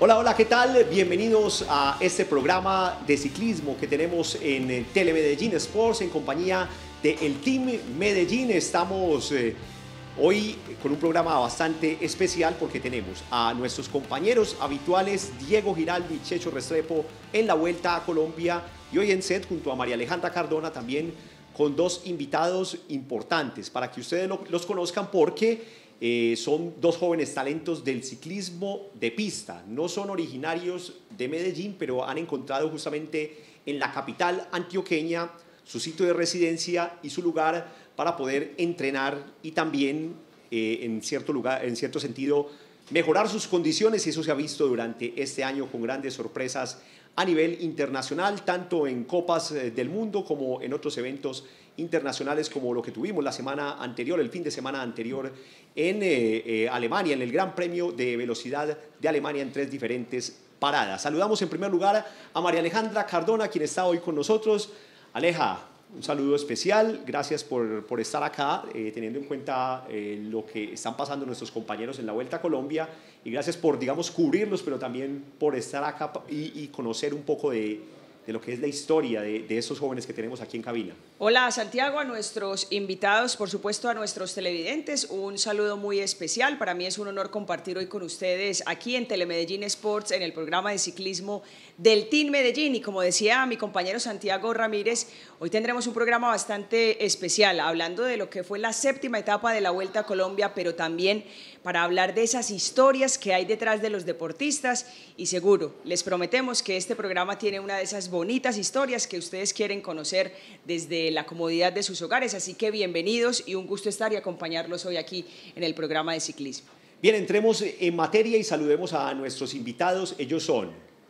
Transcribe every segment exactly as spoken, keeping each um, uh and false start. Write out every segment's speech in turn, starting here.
Hola, hola, ¿qué tal? Bienvenidos a este programa de ciclismo que tenemos en Telemedellín Sports en compañía del Team Medellín. Estamos eh, hoy con un programa bastante especial porque tenemos a nuestros compañeros habituales Diego Giraldo y Checho Restrepo en la Vuelta a Colombia y hoy en set junto a María Alejandra Cardona también con dos invitados importantes para que ustedes lo, los conozcan porque Eh, son dos jóvenes talentos del ciclismo de pista. No son originarios de Medellín, pero han encontrado justamente en la capital antioqueña su sitio de residencia y su lugar para poder entrenar y también, eh, en cierto lugar, en cierto sentido, mejorar sus condiciones, y eso se ha visto durante este año con grandes sorpresas a nivel internacional, tanto en Copas del Mundo como en otros eventos internacionales como lo que tuvimos la semana anterior, el fin de semana anterior en eh, eh, Alemania, en el Gran Premio de Velocidad de Alemania en tres diferentes paradas. Saludamos en primer lugar a María Alejandra Cardona, quien está hoy con nosotros. Aleja, un saludo especial, gracias por, por estar acá, eh, teniendo en cuenta eh, lo que están pasando nuestros compañeros en la Vuelta a Colombia, y gracias por, digamos, cubrirlos, pero también por estar acá y, y conocer un poco de, de lo que es la historia de, de estos jóvenes que tenemos aquí en cabina. Hola Santiago, a nuestros invitados, por supuesto a nuestros televidentes, un saludo muy especial. Para mí es un honor compartir hoy con ustedes aquí en Telemedellín Sports, en el programa de ciclismo del Team Medellín. Y como decía mi compañero Santiago Ramírez, hoy tendremos un programa bastante especial, hablando de lo que fue la séptima etapa de la Vuelta a Colombia, pero también para hablar de esas historias que hay detrás de los deportistas, y seguro, les prometemos que este programa tiene una de esas bonitas historias que ustedes quieren conocer desde la comodidad de sus hogares, así que bienvenidos y un gusto estar y acompañarlos hoy aquí en el programa de ciclismo. Bien, entremos en materia y saludemos a nuestros invitados. Ellos son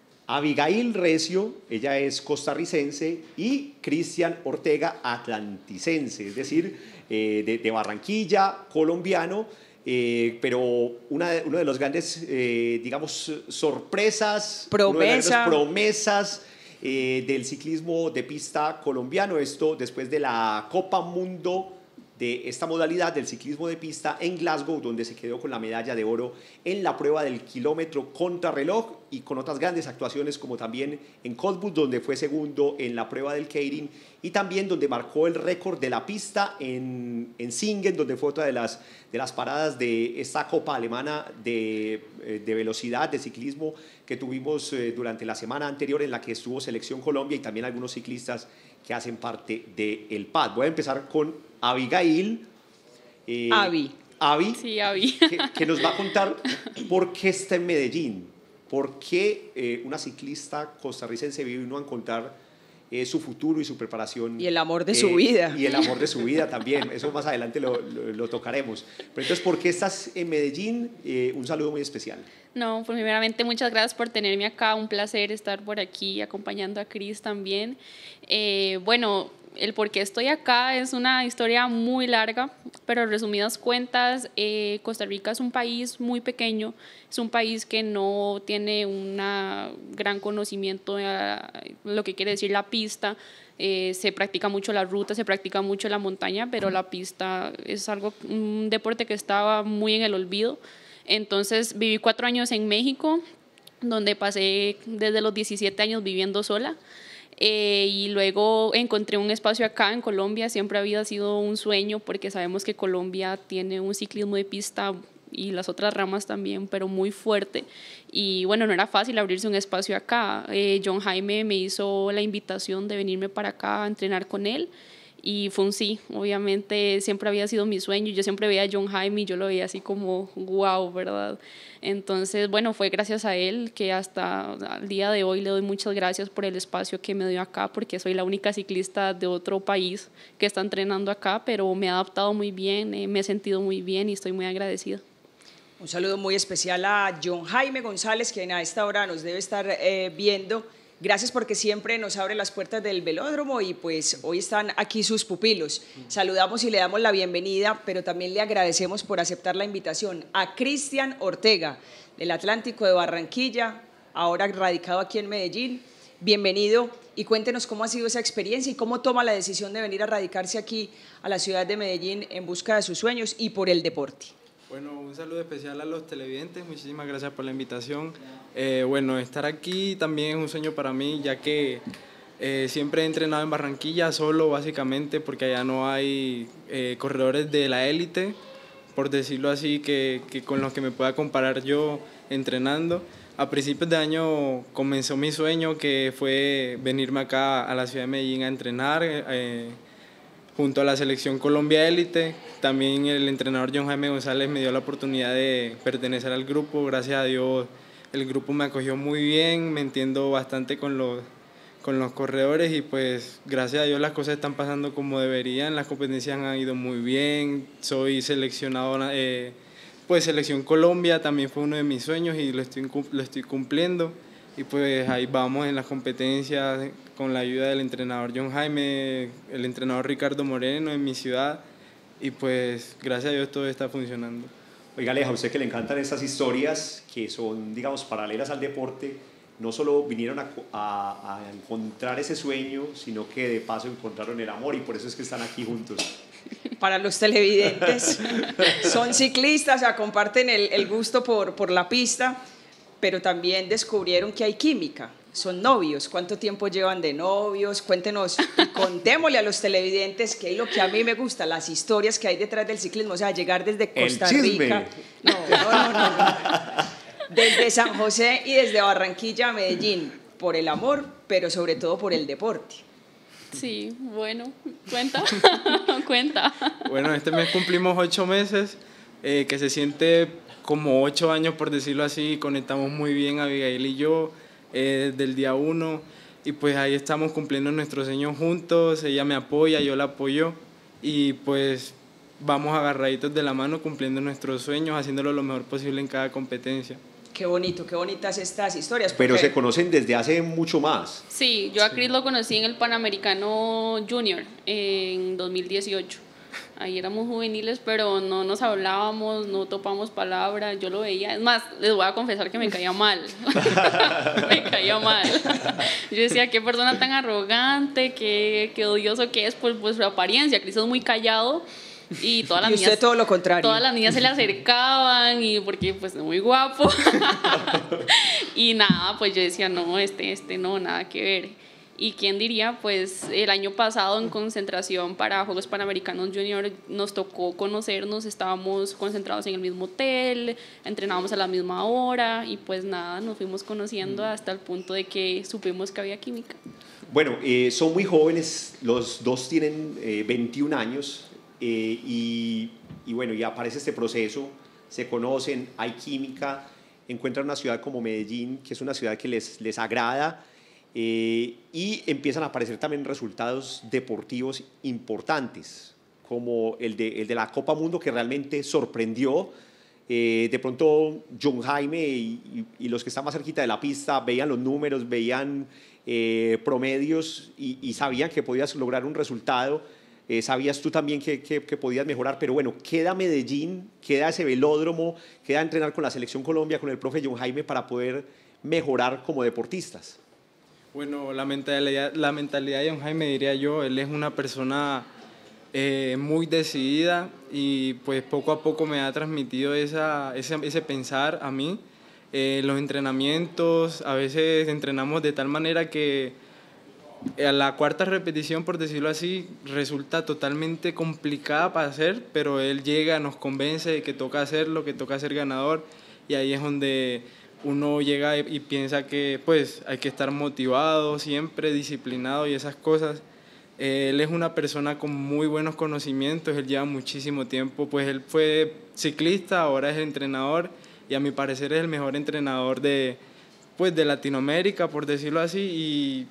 Abigail Recio, ella es costarricense, y Cristian Ortega, atlanticense, es decir, eh, de, de Barranquilla, colombiano. Eh, pero una de, uno de los grandes, eh, digamos, sorpresas, Promesa. una de las grandes promesas eh, del ciclismo de pista colombiano, esto después de la Copa Mundo de esta modalidad del ciclismo de pista en Glasgow, donde se quedó con la medalla de oro en la prueba del kilómetro contrarreloj y con otras grandes actuaciones como también en Cottbus, donde fue segundo en la prueba del Keirin, y también donde marcó el récord de la pista en, en Singen, donde fue otra de las, de las paradas de esta Copa Alemana de, de velocidad, de ciclismo que tuvimos eh, durante la semana anterior, en la que estuvo Selección Colombia y también algunos ciclistas que hacen parte del P A D. Voy a empezar con Abigail. Eh, Abi. Abi, sí, Abi. que, que nos va a contar por qué está en Medellín, por qué eh, una ciclista costarricense vino a encontrar eh, su futuro y su preparación. Y el amor de eh, su vida. Y el amor de su vida también, eso más adelante lo, lo, lo tocaremos. Pero entonces, ¿por qué estás en Medellín? Eh, un saludo muy especial. No, pues primeramente muchas gracias por tenerme acá, un placer estar por aquí acompañando a Cris también. Eh, bueno, el por qué estoy acá es una historia muy larga, pero en resumidas cuentas, eh, Costa Rica es un país muy pequeño, es un país que no tiene un gran conocimiento de lo que quiere decir la pista. Eh, se practica mucho la ruta, se practica mucho la montaña, pero la pista es algo, un deporte que estaba muy en el olvido. Entonces viví cuatro años en México, donde pasé desde los diecisiete años viviendo sola. Eh, y luego encontré un espacio acá en Colombia. Siempre había sido un sueño porque sabemos que Colombia tiene un ciclismo de pista y las otras ramas también, pero muy fuerte, y bueno, no era fácil abrirse un espacio acá. eh, John Jaime me hizo la invitación de venirme para acá a entrenar con él y fue un sí. Obviamente siempre había sido mi sueño, yo siempre veía a John Jaime y yo lo veía así como wow, ¿verdad? Entonces, bueno, fue gracias a él que hasta el día de hoy le doy muchas gracias por el espacio que me dio acá, porque soy la única ciclista de otro país que está entrenando acá, pero me he adaptado muy bien, eh, me he sentido muy bien y estoy muy agradecida. Un saludo muy especial a John Jaime González, quien a esta hora nos debe estar eh, viendo. Gracias porque siempre nos abre las puertas del velódromo y pues hoy están aquí sus pupilos. Saludamos y le damos la bienvenida, pero también le agradecemos por aceptar la invitación a Cristian Ortega, del Atlántico de Barranquilla, ahora radicado aquí en Medellín. Bienvenido y cuéntenos cómo ha sido esa experiencia y cómo toma la decisión de venir a radicarse aquí a la ciudad de Medellín en busca de sus sueños y por el deporte. Bueno, un saludo especial a los televidentes, muchísimas gracias por la invitación. Eh, bueno, estar aquí también es un sueño para mí, ya que eh, siempre he entrenado en Barranquilla solo, básicamente, porque allá no hay eh, corredores de la élite, por decirlo así, que, que con los que me pueda comparar yo entrenando. A principios de año comenzó mi sueño, que fue venirme acá a la ciudad de Medellín a entrenar, eh, junto a la selección Colombia Élite. También el entrenador John Jaime González me dio la oportunidad de pertenecer al grupo. Gracias a Dios el grupo me acogió muy bien, me entiendo bastante con los, con los corredores y pues gracias a Dios las cosas están pasando como deberían. Las competencias han ido muy bien, soy seleccionado, eh, pues selección Colombia también fue uno de mis sueños y lo estoy, lo estoy cumpliendo. Y pues ahí vamos en las competencias con la ayuda del entrenador John Jaime, el entrenador Ricardo Moreno en mi ciudad y pues gracias a Dios todo está funcionando. Oiga Aleja, a usted que le encantan estas historias que son, digamos, paralelas al deporte, no solo vinieron a, a, a encontrar ese sueño, sino que de paso encontraron el amor y por eso es que están aquí juntos. Para los televidentes, son ciclistas, o sea, comparten el, el gusto por, por la pista, pero también descubrieron que hay química, son novios. ¿Cuánto tiempo llevan de novios? Cuéntenos y contémosle a los televidentes qué es lo que a mí me gusta, las historias que hay detrás del ciclismo, o sea, llegar desde Costa Rica. No, no, no, no, no. Desde San José y desde Barranquilla a Medellín, por el amor, pero sobre todo por el deporte. Sí, bueno, cuenta, cuenta. Bueno, este mes cumplimos ocho meses, eh, que se siente como ocho años, por decirlo así, conectamos muy bien Abigail y yo eh, desde el día uno y pues ahí estamos cumpliendo nuestros sueños juntos, ella me apoya, yo la apoyo y pues vamos agarraditos de la mano cumpliendo nuestros sueños, haciéndolo lo mejor posible en cada competencia. Qué bonito, qué bonitas estas historias. Pero se conocen desde hace mucho más. Sí, yo a Chris lo conocí en el Panamericano Junior en dos mil dieciocho. Ahí éramos juveniles, pero no nos hablábamos, no topamos palabras, yo lo veía. Es más, les voy a confesar que me caía mal. Me caía mal. Yo decía, qué persona tan arrogante, qué, qué odioso que es por, por su apariencia. Chris es muy callado. Y todas las y usted niñas, todo lo contrario. Todas las niñas se le acercaban y porque pues es muy guapo. Y nada, pues yo decía, no, este, este no, nada que ver. Y quién diría, pues el año pasado en concentración para Juegos Panamericanos Junior nos tocó conocernos, estábamos concentrados en el mismo hotel, entrenábamos a la misma hora y pues nada, nos fuimos conociendo hasta el punto de que supimos que había química. Bueno, eh, son muy jóvenes, los dos tienen eh, veintiún años eh, y, y bueno, ya aparece este proceso, se conocen, hay química, encuentran una ciudad como Medellín, que es una ciudad que les, les agrada. Eh, y empiezan a aparecer también resultados deportivos importantes, como el de, el de la Copa Mundo, que realmente sorprendió. Eh, de pronto John Jaime y, y, y los que están más cerquita de la pista veían los números, veían eh, promedios y, y sabían que podías lograr un resultado. Eh, sabías tú también que, que, que podías mejorar, pero bueno, queda Medellín, queda ese velódromo, queda entrenar con la Selección Colombia, con el profe John Jaime para poder mejorar como deportistas. Bueno, la mentalidad, la mentalidad de John Jaime, diría yo, él es una persona eh, muy decidida y pues poco a poco me ha transmitido esa, ese, ese pensar a mí. Eh, los entrenamientos, a veces entrenamos de tal manera que a la cuarta repetición, por decirlo así, resulta totalmente complicada para hacer, pero él llega, nos convence de que toca hacerlo, que toca ser ganador y ahí es donde uno llega y piensa que pues hay que estar motivado siempre, disciplinado y esas cosas. Él es una persona con muy buenos conocimientos, él lleva muchísimo tiempo, pues él fue ciclista, ahora es entrenador y a mi parecer es el mejor entrenador de, pues, de Latinoamérica, por decirlo así, y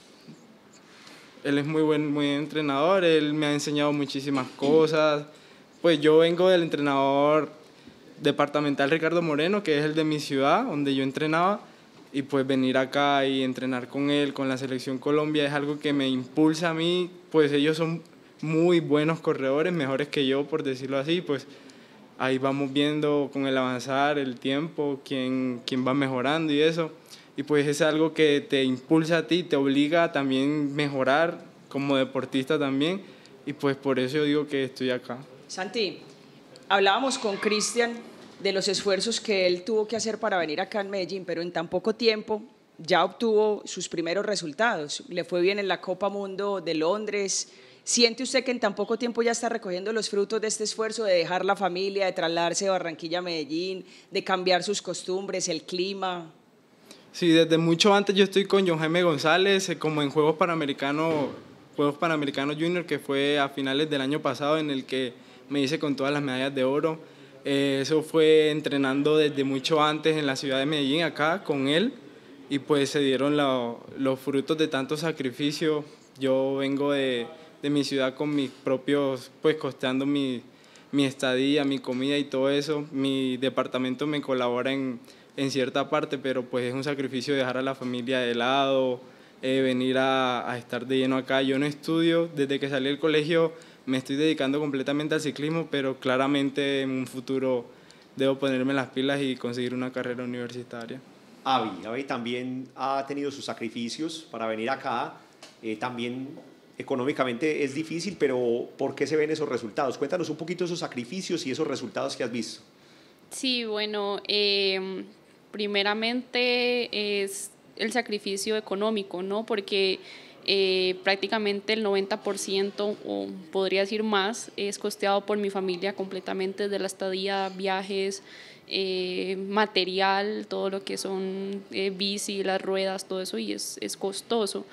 él es muy buen, muy buen entrenador, él me ha enseñado muchísimas cosas. Pues yo vengo del entrenador departamental Ricardo Moreno, que es el de mi ciudad, donde yo entrenaba, y pues venir acá y entrenar con él, con la Selección Colombia, es algo que me impulsa a mí, pues ellos son muy buenos corredores, mejores que yo, por decirlo así, pues ahí vamos viendo con el avanzar, el tiempo, quién, quién va mejorando y eso, y pues es algo que te impulsa a ti, te obliga a también mejorar como deportista también, y pues por eso yo digo que estoy acá. Santi, Hablábamos con Cristian de los esfuerzos que él tuvo que hacer para venir acá en Medellín, pero en tan poco tiempo ya obtuvo sus primeros resultados. Le fue bien en la Copa Mundo de Londres. ¿Siente usted que en tan poco tiempo ya está recogiendo los frutos de este esfuerzo de dejar la familia, de trasladarse de Barranquilla a Medellín, de cambiar sus costumbres, el clima? Sí, desde mucho antes yo estoy con John Jaime González, eh, como en Juegos Panamericanos, Juegos Panamericanos Junior, que fue a finales del año pasado, en el que me hice con todas las medallas de oro. Eh, eso fue entrenando desde mucho antes en la ciudad de Medellín, acá, con él, y pues se dieron la, los frutos de tanto sacrificio. Yo vengo de, de mi ciudad con mis propios, pues costeando mi, mi estadía, mi comida y todo eso. Mi departamento me colabora en, en cierta parte, pero pues es un sacrificio dejar a la familia de lado, eh, venir a, a estar de lleno acá. Yo no estudio, desde que salí del colegio me estoy dedicando completamente al ciclismo, pero claramente en un futuro debo ponerme las pilas y conseguir una carrera universitaria. Avi, Avi también ha tenido sus sacrificios para venir acá, eh, también económicamente es difícil, pero ¿por qué se ven esos resultados? Cuéntanos un poquito esos sacrificios y esos resultados que has visto. Sí, bueno, eh, primeramente es el sacrificio económico, ¿no? Porque eh, prácticamente el noventa por ciento, o podría decir más, es costeado por mi familia completamente, desde la estadía, viajes, eh, material, todo lo que son eh, bici, las ruedas, todo eso, y es, es costoso.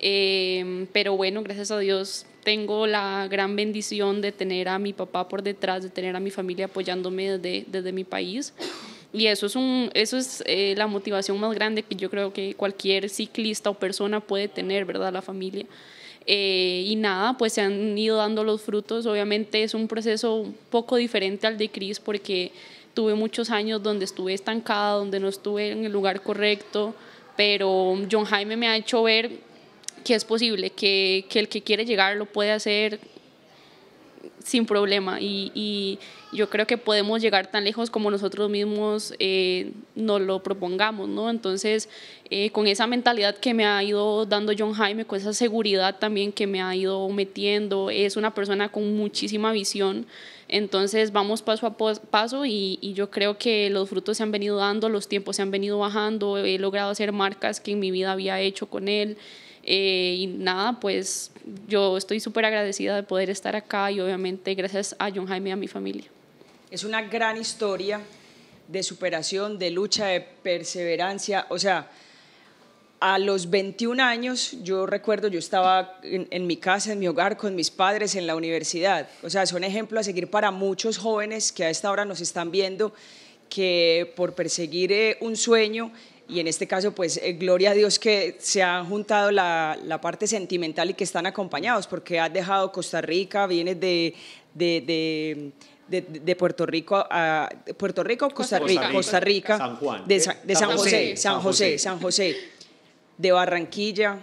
Eh, pero bueno, gracias a Dios tengo la gran bendición de tener a mi papá por detrás, de tener a mi familia apoyándome desde, desde mi país. Y eso es, un, eso es eh, la motivación más grande que yo creo que cualquier ciclista o persona puede tener, ¿verdad? La familia. Eh, y nada, pues se han ido dando los frutos. Obviamente es un proceso un poco diferente al de Cris, porque tuve muchos años donde estuve estancada, donde no estuve en el lugar correcto, pero John Jaime me ha hecho ver que es posible, que, que el que quiere llegar lo puede hacer sin problema, y, y yo creo que podemos llegar tan lejos como nosotros mismos eh, nos lo propongamos, ¿no? Entonces, eh, con esa mentalidad que me ha ido dando John Jaime, con esa seguridad también que me ha ido metiendo, es una persona con muchísima visión. Entonces vamos paso a paso, y, y yo creo que los frutos se han venido dando, los tiempos se han venido bajando, he logrado hacer marcas que en mi vida había hecho con él. Eh, y nada, pues yo estoy súper agradecida de poder estar acá, y obviamente gracias a John Jaime y a mi familia. Es una gran historia de superación, de lucha, de perseverancia. O sea, a los veintiún años, yo recuerdo, yo estaba en, en mi casa, en mi hogar, con mis padres en la universidad. O sea, son ejemplos a seguir para muchos jóvenes que a esta hora nos están viendo, que por perseguir eh, un sueño, y en este caso, pues, eh, gloria a Dios que se han juntado la, la parte sentimental y que están acompañados, porque has dejado Costa Rica, vienes de, de, de, de, de Puerto Rico a Puerto Rico, Costa Rica, Costa Rica, San Juan, de, Sa, de San, San José, José, San José, San José, de Barranquilla.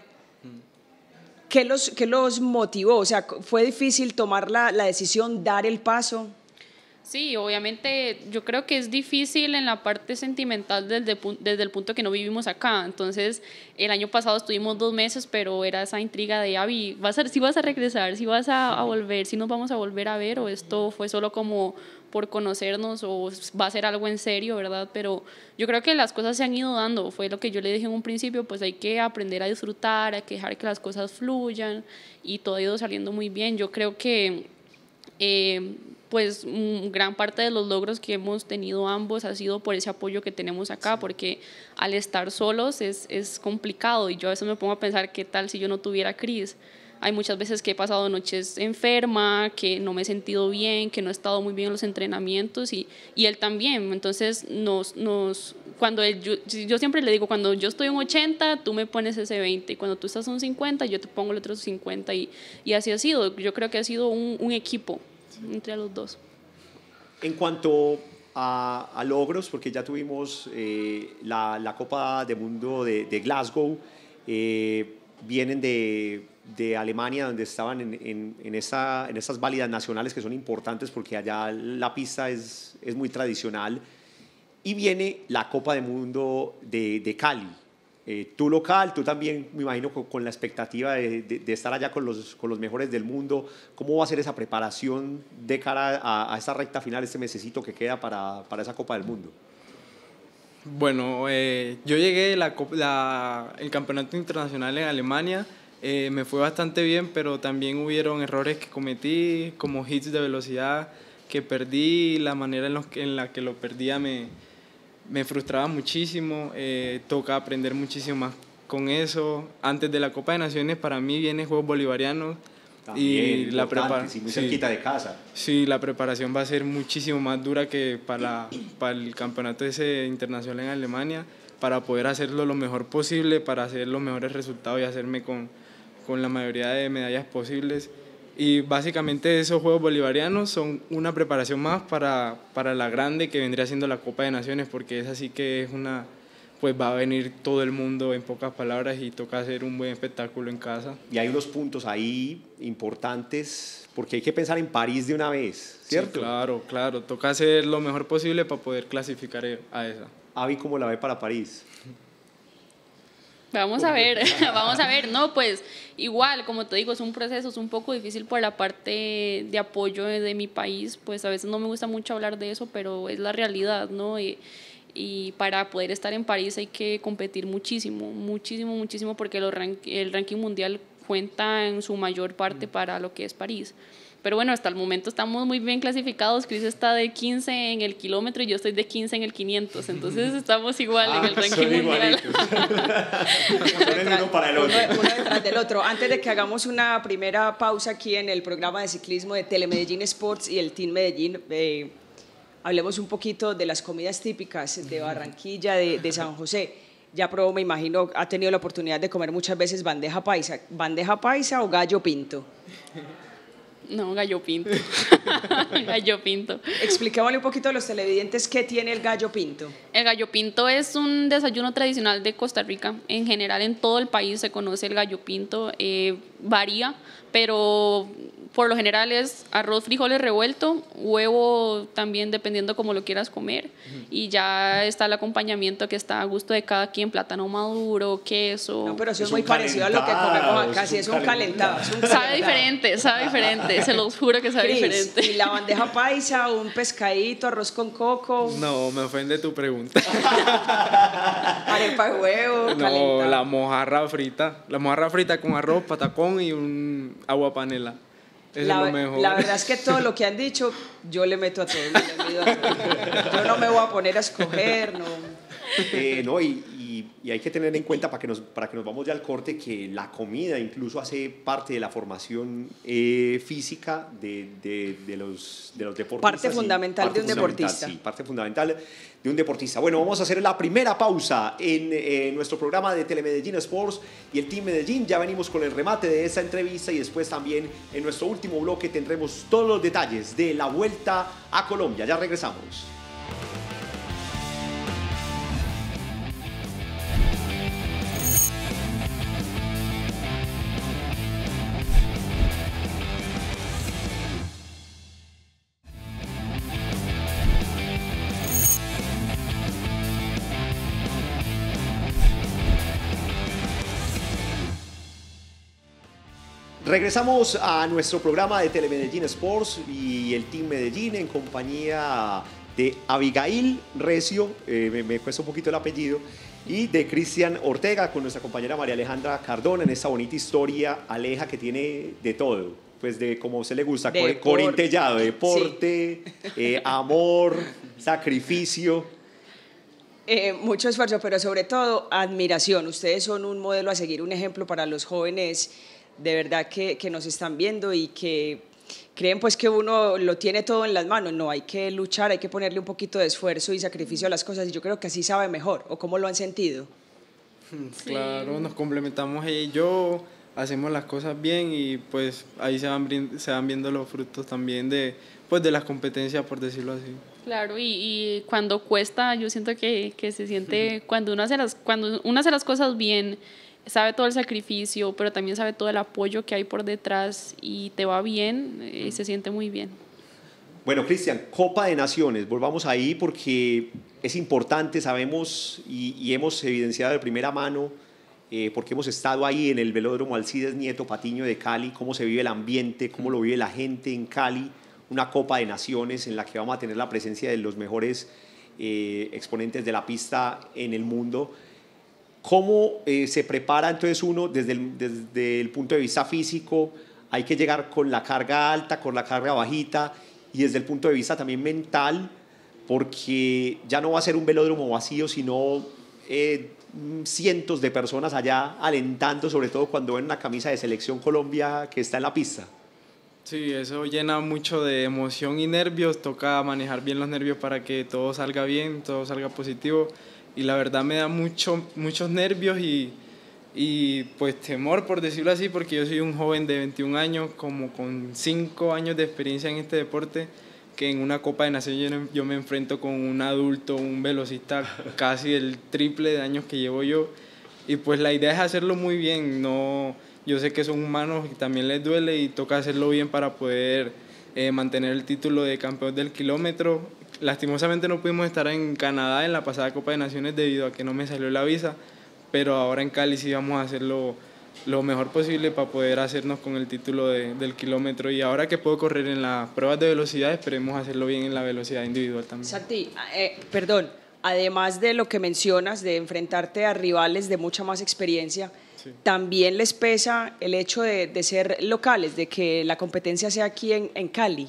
¿Qué los, qué los motivó? O sea, ¿fue difícil tomar la, la decisión, dar el paso? Sí, obviamente yo creo que es difícil en la parte sentimental desde, desde el punto que no vivimos acá. Entonces, el año pasado estuvimos dos meses, pero era esa intriga de, Avi, ¿vas a, si vas a regresar, si vas a, a volver, si nos vamos a volver a ver, o esto fue solo como por conocernos, o va a ser algo en serio, ¿verdad? Pero yo creo que las cosas se han ido dando. Fue lo que yo le dije en un principio, pues hay que aprender a disfrutar, hay que dejar que las cosas fluyan, y todo ha ido saliendo muy bien. Yo creo que Eh, pues gran parte de los logros que hemos tenido ambos ha sido por ese apoyo que tenemos acá, porque al estar solos es, es complicado, y yo a veces me pongo a pensar qué tal si yo no tuviera a Cris. Hay muchas veces que he pasado noches enferma, que no me he sentido bien, que no he estado muy bien en los entrenamientos, y, y él también. Entonces nos, nos, cuando él, yo, yo siempre le digo, cuando yo estoy en ochenta, tú me pones ese veinte, y cuando tú estás en cincuenta, yo te pongo el otro cincuenta, y, y así ha sido. Yo creo que ha sido un, un equipo entre los dos. En cuanto a, a logros, porque ya tuvimos eh, la, la Copa del Mundo de, de Glasgow, eh, vienen de, de Alemania, donde estaban en, en, en, esa, en esas válidas nacionales que son importantes, porque allá la pista es, es muy tradicional, y viene la Copa del Mundo de, de Cali. Eh, tú local, tú también, me imagino, con, con la expectativa de, de, de estar allá con los, con los mejores del mundo. ¿Cómo va a ser esa preparación de cara a, a esta recta final, este mesecito que queda para, para esa Copa del Mundo? Bueno, eh, yo llegué la, la, el campeonato internacional en Alemania, eh, me fue bastante bien, pero también hubieron errores que cometí, como hits de velocidad que perdí, la manera en, los que, en la que lo perdía me, me frustraba muchísimo, eh, toca aprender muchísimo más con eso. Antes de la Copa de Naciones para mí vienen Juegos Bolivarianos. También, y la preparación, muy sí, cerquita de casa. Sí, la preparación va a ser muchísimo más dura que para, para el campeonato ese internacional en Alemania, para poder hacerlo lo mejor posible, para hacer los mejores resultados y hacerme con, con la mayoría de medallas posibles. Y básicamente esos Juegos Bolivarianos son una preparación más para, para la grande que vendría siendo la Copa de Naciones, porque es así que es una... pues va a venir todo el mundo, en pocas palabras, y toca hacer un buen espectáculo en casa. Y hay unos puntos ahí importantes, porque hay que pensar en París de una vez, ¿cierto? Sí, claro, claro. Toca hacer lo mejor posible para poder clasificar a esa. Avi, ¿cómo la ve para París? Vamos a ver, vamos a ver. No, pues igual, como te digo, es un proceso, es un poco difícil por la parte de apoyo de, de mi país, pues a veces no me gusta mucho hablar de eso, pero es la realidad, ¿no? Y, y para poder estar en París hay que competir muchísimo, muchísimo, muchísimo, porque los rank, el ranking mundial cuenta en su mayor parte para lo que es París. Pero bueno, hasta el momento estamos muy bien clasificados. Chris está de quince en el kilómetro y yo estoy de quince en el quinientos, entonces estamos igual ah, en el ranking mundial. uno para el otro. Uno, uno detrás del otro. Antes de que hagamos una primera pausa aquí en el programa de ciclismo de Telemedellín Sports y el Team Medellín, eh, hablemos un poquito de las comidas típicas de Barranquilla, de, de San José. Ya probó, me imagino, ha tenido la oportunidad de comer muchas veces bandeja paisa. ¿Bandeja paisa o gallo pinto? No, gallo pinto. Gallo pinto. Expliquémosle un poquito a los televidentes qué tiene el gallo pinto. El gallo pinto es un desayuno tradicional de Costa Rica. En general, en todo el país se conoce el gallo pinto. Eh, varía, pero por lo general es arroz, frijoles revuelto, huevo también dependiendo cómo lo quieras comer, uh-huh. Y ya está el acompañamiento que está a gusto de cada quien, plátano maduro, queso. No, pero eso es, es muy parecido a lo que comemos acá, sí, es un calentado. Es un calentado. Sabe diferente, sabe diferente, se los juro que sabe Chris, diferente. ¿y la bandeja paisa, un pescadito, arroz con coco? No, me ofende tu pregunta. Arepa de huevo, no, calentado. La mojarra frita, la mojarra frita con arroz, patacón y un agua panela. Eso la, es lo mejor. La verdad es que todo lo que han dicho, yo le meto a todo. Le mido a todo. Yo no me voy a poner a escoger, no. Eh, no y, y, y hay que tener en cuenta, para que, nos, para que nos vamos ya al corte, que la comida incluso hace parte de la formación eh, física de, de, de, los, de los deportistas. Parte fundamental parte de un fundamental, deportista. Sí, parte fundamental de un deportista. Bueno, vamos a hacer la primera pausa en eh, nuestro programa de Telemedellín Sports y el Team Medellín. Ya venimos con el remate de esta entrevista y después también en nuestro último bloque tendremos todos los detalles de la Vuelta a Colombia. Ya regresamos. Regresamos a nuestro programa de Telemedellín Sports y el Team Medellín en compañía de Abigail Recio, eh, me, me cuesta un poquito el apellido, y de Cristian Ortega con nuestra compañera María Alejandra Cardona en esta bonita historia, Aleja, que tiene de todo, pues de como a usted le gusta, de corintellado, deporte, sí. eh, amor, sacrificio. Eh, mucho esfuerzo, pero sobre todo admiración. Ustedes son un modelo a seguir, un ejemplo para los jóvenes de verdad que, que nos están viendo y que creen pues que uno lo tiene todo en las manos. No, hay que luchar, hay que ponerle un poquito de esfuerzo y sacrificio a las cosas, y yo creo que así sabe mejor. ¿O cómo lo han sentido? Claro, nos complementamos ella y yo, hacemos las cosas bien y pues ahí se van, se van viendo los frutos también de, pues, de las competencias, por decirlo así. Claro, y, y cuando cuesta, yo siento que, que se siente, cuando uno hace las, cuando uno hace las cosas bien, sabe todo el sacrificio, pero también sabe todo el apoyo que hay por detrás y te va bien, y se siente muy bien. Bueno, Cristian, Copa de Naciones, volvamos ahí porque es importante, sabemos y, y hemos evidenciado de primera mano, eh, porque hemos estado ahí en el velódromo Alcides Nieto Patiño de Cali, cómo se vive el ambiente, cómo lo vive la gente en Cali, una Copa de Naciones en la que vamos a tener la presencia de los mejores eh, exponentes de la pista en el mundo. ¿Cómo eh, se prepara entonces uno desde el, desde el punto de vista físico? Hay que llegar con la carga alta, con la carga bajita, y desde el punto de vista también mental, porque ya no va a ser un velódromo vacío, sino eh, cientos de personas allá alentando, sobre todo cuando ven una camisa de Selección Colombia que está en la pista. Sí, eso llena mucho de emoción y nervios, toca manejar bien los nervios para que todo salga bien, todo salga positivo, y la verdad me da mucho, muchos nervios y, y pues temor, por decirlo así, porque yo soy un joven de veintiún años, como con cinco años de experiencia en este deporte, que en una Copa de Naciones yo, yo me enfrento con un adulto, un velocista casi el triple de años que llevo yo, y pues la idea es hacerlo muy bien. No, yo sé que son humanos y también les duele y toca hacerlo bien para poder eh, mantener el título de campeón del kilómetro. Lastimosamente no pudimos estar en Canadá en la pasada Copa de Naciones debido a que no me salió la visa, pero ahora en Cali sí vamos a hacerlo lo mejor posible para poder hacernos con el título de, del kilómetro, y ahora que puedo correr en las pruebas de velocidad, esperemos hacerlo bien en la velocidad individual también. Santi, eh, perdón, además de lo que mencionas, de enfrentarte a rivales de mucha más experiencia, sí, también les pesa el hecho de, de ser locales, de que la competencia sea aquí en, en Cali.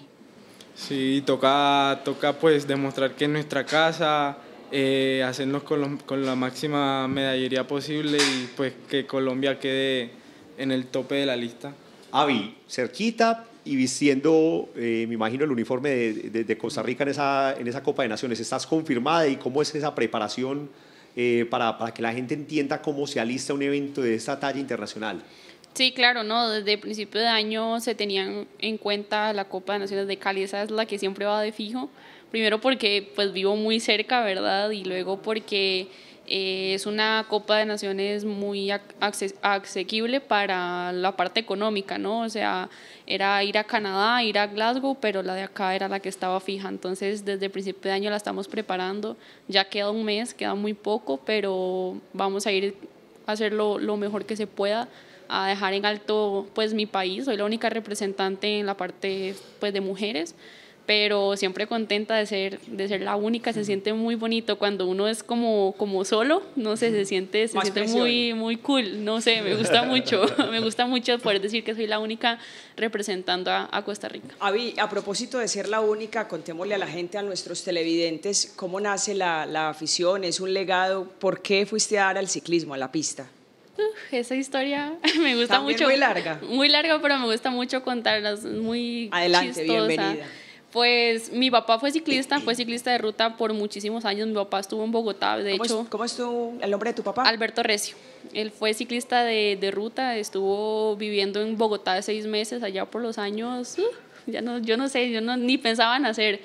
Sí, toca, toca pues demostrar que es nuestra casa, eh, hacernos con, los, con la máxima medallería posible y pues que Colombia quede en el tope de la lista. Avi, cerquita y vistiendo, eh, me imagino, el uniforme de, de, de Costa Rica en esa, en esa Copa de Naciones. ¿Estás confirmada y cómo es esa preparación eh, para, para que la gente entienda cómo se alista un evento de esta talla internacional? Sí, claro, no, desde principio de año se tenían en cuenta la Copa de Naciones de Cali, esa es la que siempre va de fijo. Primero porque pues vivo muy cerca, ¿verdad? Y luego porque eh, es una Copa de Naciones muy asequible para la parte económica, ¿no? O sea, era ir a Canadá, ir a Glasgow, pero la de acá era la que estaba fija. Entonces, desde el principio de año la estamos preparando. Ya queda un mes, queda muy poco, pero vamos a ir a hacer lo, lo mejor que se pueda, a dejar en alto pues mi país. Soy la única representante en la parte pues de mujeres, pero siempre contenta de ser, de ser la única. Se siente muy bonito cuando uno es como, como solo, no sé, se siente, se siente muy, muy cool, no sé, me gusta mucho, me gusta mucho poder decir que soy la única representando a, a Costa Rica. Avi, a propósito de ser la única, contémosle a la gente, a nuestros televidentes, cómo nace la, la afición, es un legado, ¿por qué fuiste a dar al ciclismo, a la pista? Uf, esa historia me gusta También mucho. muy larga. Muy larga, pero me gusta mucho contarla, es muy Adelante, chistosa. bienvenida. Pues mi papá fue ciclista, fue ciclista de ruta por muchísimos años. Mi papá estuvo en Bogotá, de ¿Cómo hecho. Es, ¿Cómo es tu, el nombre de tu papá? Alberto Recio. Él fue ciclista de, de ruta, estuvo viviendo en Bogotá seis meses, allá por los años, uh, ya no, yo no sé, yo no, ni pensaba en hacer.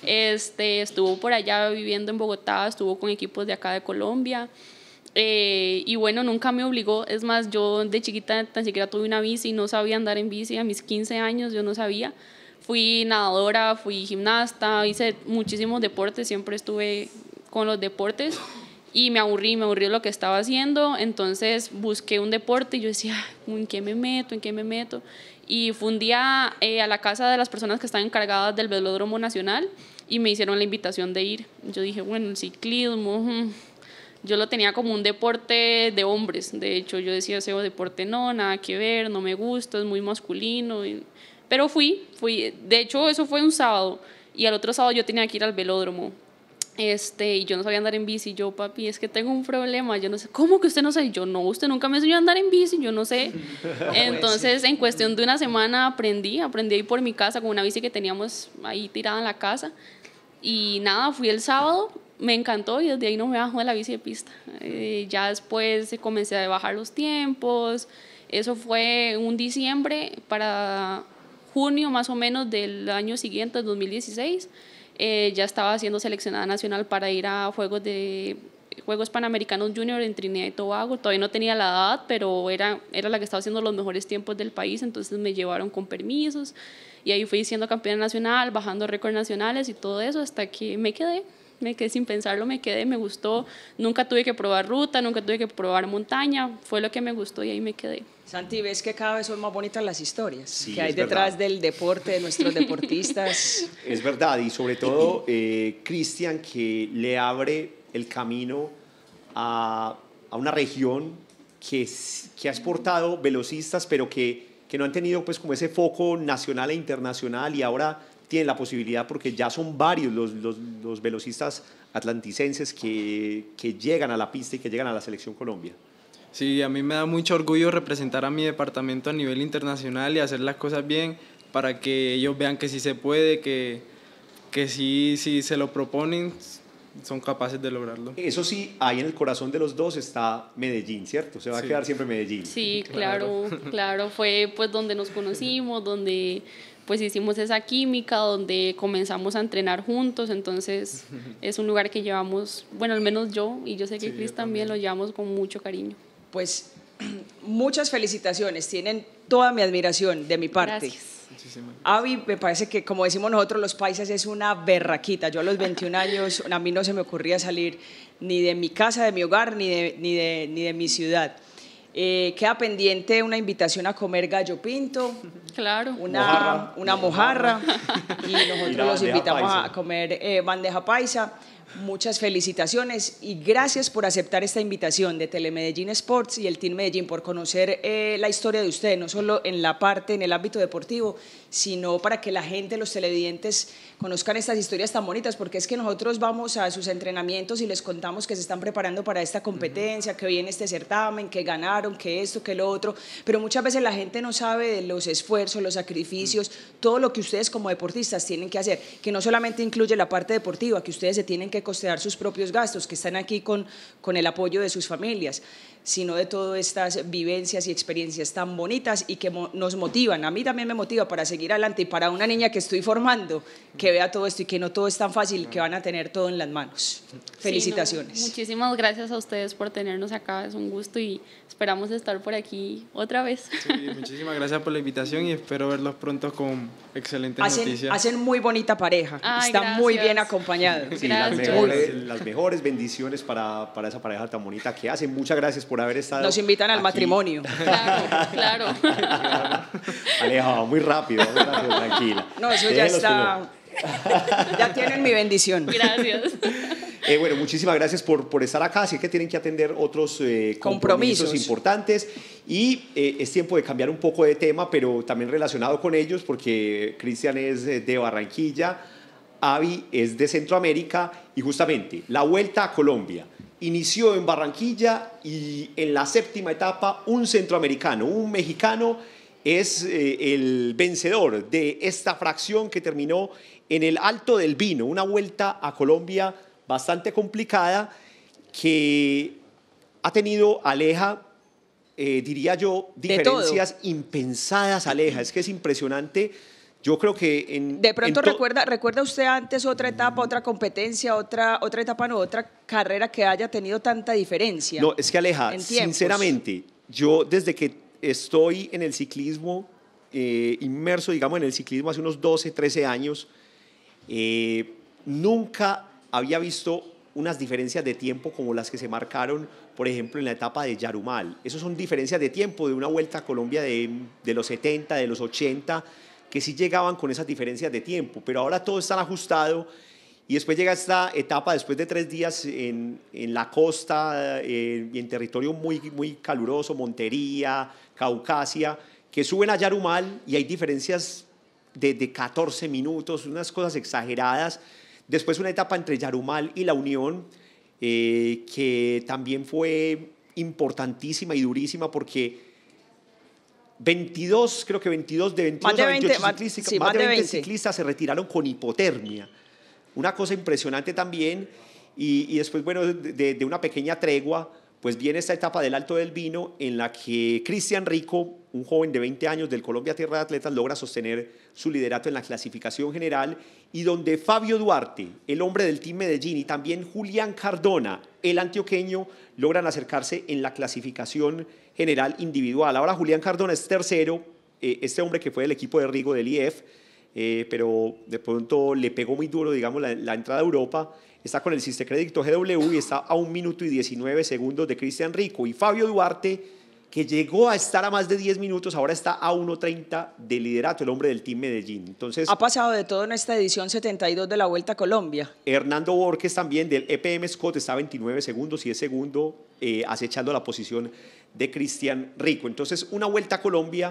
Este, estuvo por allá viviendo en Bogotá, estuvo con equipos de acá de Colombia. Eh, y bueno, nunca me obligó, es más, yo de chiquita tan siquiera tuve una bici, no sabía andar en bici, a mis quince años yo no sabía. Fui nadadora, fui gimnasta, hice muchísimos deportes, siempre estuve con los deportes y me aburrí, me aburrí de lo que estaba haciendo, entonces busqué un deporte y yo decía, ¿en qué me meto? ¿En qué me meto? Y fui un día eh, a la casa de las personas que están encargadas del Velódromo Nacional y me hicieron la invitación de ir. Yo dije, bueno, el ciclismo, hmm. Yo lo tenía como un deporte de hombres, de hecho yo decía, ese deporte no, nada que ver, no me gusta, es muy masculino, y... pero fui, fui, de hecho eso fue un sábado y al otro sábado yo tenía que ir al velódromo, este, y yo no sabía andar en bici. Yo, papi, es que tengo un problema, yo no sé. ¿Cómo que usted no sabe? Yo, no, usted nunca me enseñó a andar en bici, yo no sé. Entonces en cuestión de una semana aprendí, aprendí a ir por mi casa con una bici que teníamos ahí tirada en la casa y nada, fui el sábado. Me encantó y desde ahí no me bajo de la bici de pista. Eh, ya después comencé a bajar los tiempos. Eso fue un diciembre para junio más o menos del año siguiente, dos mil dieciséis. Eh, ya estaba siendo seleccionada nacional para ir a Juegos, de, Juegos Panamericanos Junior en Trinidad y Tobago. Todavía no tenía la edad, pero era, era la que estaba haciendo los mejores tiempos del país, entonces me llevaron con permisos. Y ahí fui siendo campeona nacional, bajando récords nacionales y todo eso hasta que me quedé. me quedé sin pensarlo, me quedé, me gustó. Nunca tuve que probar ruta, nunca tuve que probar montaña, fue lo que me gustó y ahí me quedé. Santi, ¿ves que cada vez son más bonitas las historias Sí, que hay es detrás verdad. del deporte, de nuestros deportistas? Es verdad, y sobre todo eh, Cristian, que le abre el camino a, a una región que, es- que ha exportado velocistas, pero que, que no han tenido pues como ese foco nacional e internacional, y ahora tienen la posibilidad, porque ya son varios los, los, los velocistas atlanticenses que, que llegan a la pista y que llegan a la Selección Colombia. Sí, a mí me da mucho orgullo representar a mi departamento a nivel internacional y hacer las cosas bien para que ellos vean que sí se puede, que, que sí, sí se lo proponen, son capaces de lograrlo. Eso sí, ahí en el corazón de los dos está Medellín, ¿cierto? Se va Sí. a quedar siempre Medellín. Sí, claro, claro, fue pues donde nos conocimos, donde pues hicimos esa química, donde comenzamos a entrenar juntos, entonces es un lugar que llevamos, bueno, al menos yo, y yo sé que Sí, Cris yo también también. lo llevamos con mucho cariño. Pues muchas felicitaciones, tienen toda mi admiración de mi parte. Gracias. Muchísimas gracias. Avi, me parece que, como decimos nosotros los paisas, es una berraquita. Yo a los veintiún años, a mí no se me ocurría salir ni de mi casa, de mi hogar, ni de, ni de, ni de mi ciudad. Eh, queda pendiente una invitación a comer gallo pinto, Claro. una Mojarra. una mojarra, y Y la nosotros los bandeja invitamos paisa. a comer eh, bandeja paisa. Muchas felicitaciones y gracias por aceptar esta invitación de Telemedellín Sports y el Team Medellín, por conocer eh, la historia de ustedes, no solo en la parte, en el ámbito deportivo, sino para que la gente, los televidentes, conozcan estas historias tan bonitas, porque es que nosotros vamos a sus entrenamientos y les contamos que se están preparando para esta competencia, que viene este certamen, que ganaron, que esto, que lo otro, pero muchas veces la gente no sabe de los esfuerzos, los sacrificios, todo lo que ustedes como deportistas tienen que hacer, que no solamente incluye la parte deportiva, que ustedes se tienen que costear sus propios gastos, que están aquí con, con el apoyo de sus familias, sino de todas estas vivencias y experiencias tan bonitas y que mo- nos motivan. A mí también me motiva para seguir adelante, y para una niña que estoy formando, que vea todo esto y que no todo es tan fácil, que van a tener todo en las manos. Felicitaciones. Sí, no, muchísimas gracias a ustedes por tenernos acá, es un gusto y esperamos estar por aquí otra vez. Sí, muchísimas gracias por la invitación y espero verlos pronto con excelentes Hacen, noticias. hacen muy bonita pareja, Ay, están muy gracias. bien acompañados. Sí, las Gracias. mejores, las mejores bendiciones para, para esa pareja tan bonita que hacen. Muchas gracias por haber estado. Nos invitan al aquí. matrimonio. Claro, claro. Aleja, muy rápido, muy rápido, tranquila. No, eso ya Déjenlos está. Ya tienen mi bendición. Gracias. Eh, bueno, muchísimas gracias por, por estar acá. Así que tienen que atender otros eh, compromisos, Compromisos. importantes. Y eh, es tiempo de cambiar un poco de tema, pero también relacionado con ellos, porque Cristian es eh, de Barranquilla, Avi es de Centroamérica, y justamente la Vuelta a Colombia inició en Barranquilla, y en la séptima etapa un centroamericano, un mexicano, es eh, el vencedor de esta fracción que terminó en el Alto del Vino, una Vuelta a Colombia bastante complicada que ha tenido, Aleja, eh, diría yo, De todo. diferencias impensadas, Aleja. Es que es impresionante. Yo creo que en... De pronto en to- recuerda, recuerda usted antes otra etapa, otra competencia, otra, otra etapa, no, otra carrera que haya tenido tanta diferencia. No, es que Aleja, en tiempos. sinceramente, yo desde que estoy en el ciclismo, eh, inmerso, digamos, en el ciclismo hace unos doce, trece años, eh, nunca había visto unas diferencias de tiempo como las que se marcaron, por ejemplo, en la etapa de Yarumal. Esas son diferencias de tiempo de una Vuelta a Colombia de, de los setenta, de los ochenta, que sí llegaban con esas diferencias de tiempo, pero ahora todo está ajustado. Y después llega esta etapa, después de tres días en, en la costa eh, y en territorio muy, muy caluroso, Montería, Caucasia, que suben a Yarumal y hay diferencias de, de catorce minutos, unas cosas exageradas. Después una etapa entre Yarumal y La Unión, eh, que también fue importantísima y durísima, porque veintidós, creo que veintidós de veintidós Más de a veintiocho veinte, más- ciclistas, sí, más más de de veinte veinte. ciclistas se retiraron con hipotermia. Una cosa impresionante también. Y, y después, bueno, de, de una pequeña tregua, pues viene esta etapa del Alto del Vino, en la que Cristian Rico, un joven de veinte años del Colombia Tierra de Atletas, logra sostener su liderato en la clasificación general, y donde Fabio Duarte, el hombre del Team Medellín, y también Julián Cardona, el antioqueño, logran acercarse en la clasificación general individual. Ahora Julián Cardona es tercero, eh, este hombre que fue del equipo de Rigo del I E F, eh, pero de pronto le pegó muy duro, digamos, la, la entrada a Europa. Está con el Sistecrédito G W y está a un minuto y diecinueve segundos de Cristian Rico. Y Fabio Duarte, que llegó a estar a más de diez minutos, ahora está a uno treinta de liderato, el hombre del Team Medellín. Entonces, ha pasado de todo en esta edición setenta y dos de la Vuelta a Colombia. Hernando Borges también del E P M Scott está a veintinueve segundos y es segundo, eh, acechando la posición de Cristian Rico. Entonces, una Vuelta a Colombia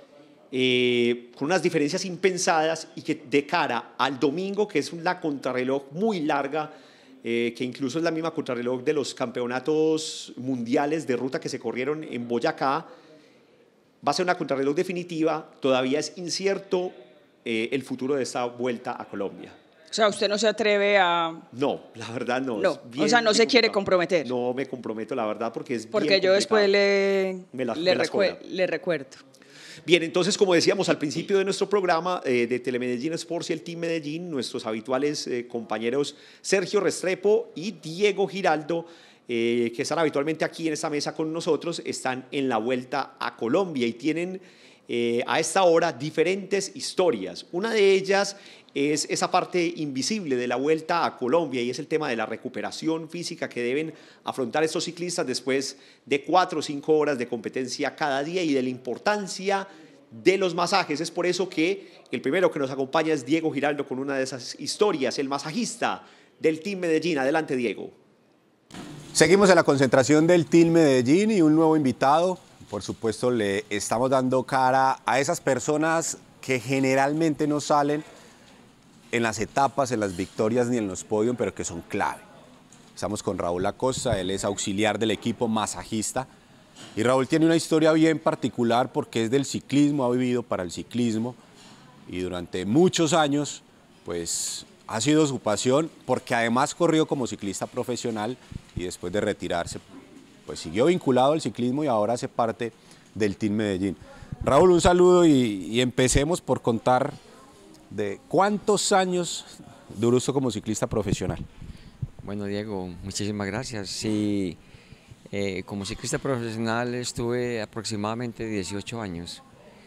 eh, con unas diferencias impensadas y que de cara al domingo, que es una contrarreloj muy larga, Eh, que incluso es la misma contrarreloj de los campeonatos mundiales de ruta que se corrieron en Boyacá, va a ser una contrarreloj definitiva. Todavía es incierto eh, el futuro de esta Vuelta a Colombia. O sea, ¿usted no se atreve a...? No, la verdad no. No, bien, o sea, no bien se quiere complicado. comprometer. No me comprometo, la verdad, porque es porque bien yo después le, me las, le, me las recue cobra. le recuerdo. Bien, entonces, como decíamos al principio de nuestro programa eh, de Telemedellín Sports y el Team Medellín, nuestros habituales eh, compañeros Sergio Restrepo y Diego Giraldo, eh, que están habitualmente aquí en esta mesa con nosotros, están en la Vuelta a Colombia y tienen eh, a esta hora diferentes historias. Una de ellas es esa parte invisible de la Vuelta a Colombia y es el tema de la recuperación física que deben afrontar estos ciclistas después de cuatro o cinco horas de competencia cada día y de la importancia de los masajes. Es por eso que el primero que nos acompaña es Diego Giraldo con una de esas historias, el masajista del Team Medellín. Adelante, Diego. Seguimos en la concentración del Team Medellín y un nuevo invitado. Por supuesto, le estamos dando cara a esas personas que generalmente no salen en las etapas, en las victorias ni en los podios, pero que son clave. Estamos con Raúl Acosta, él es auxiliar del equipo, masajista. Y Raúl tiene una historia bien particular porque es del ciclismo, ha vivido para el ciclismo y durante muchos años pues ha sido su pasión porque además corrió como ciclista profesional y después de retirarse pues siguió vinculado al ciclismo y ahora hace parte del Team Medellín. Raúl, un saludo y, y empecemos por contar de cuántos años duró usted como ciclista profesional. Bueno, Diego, muchísimas gracias. Sí, eh, como ciclista profesional estuve aproximadamente dieciocho años,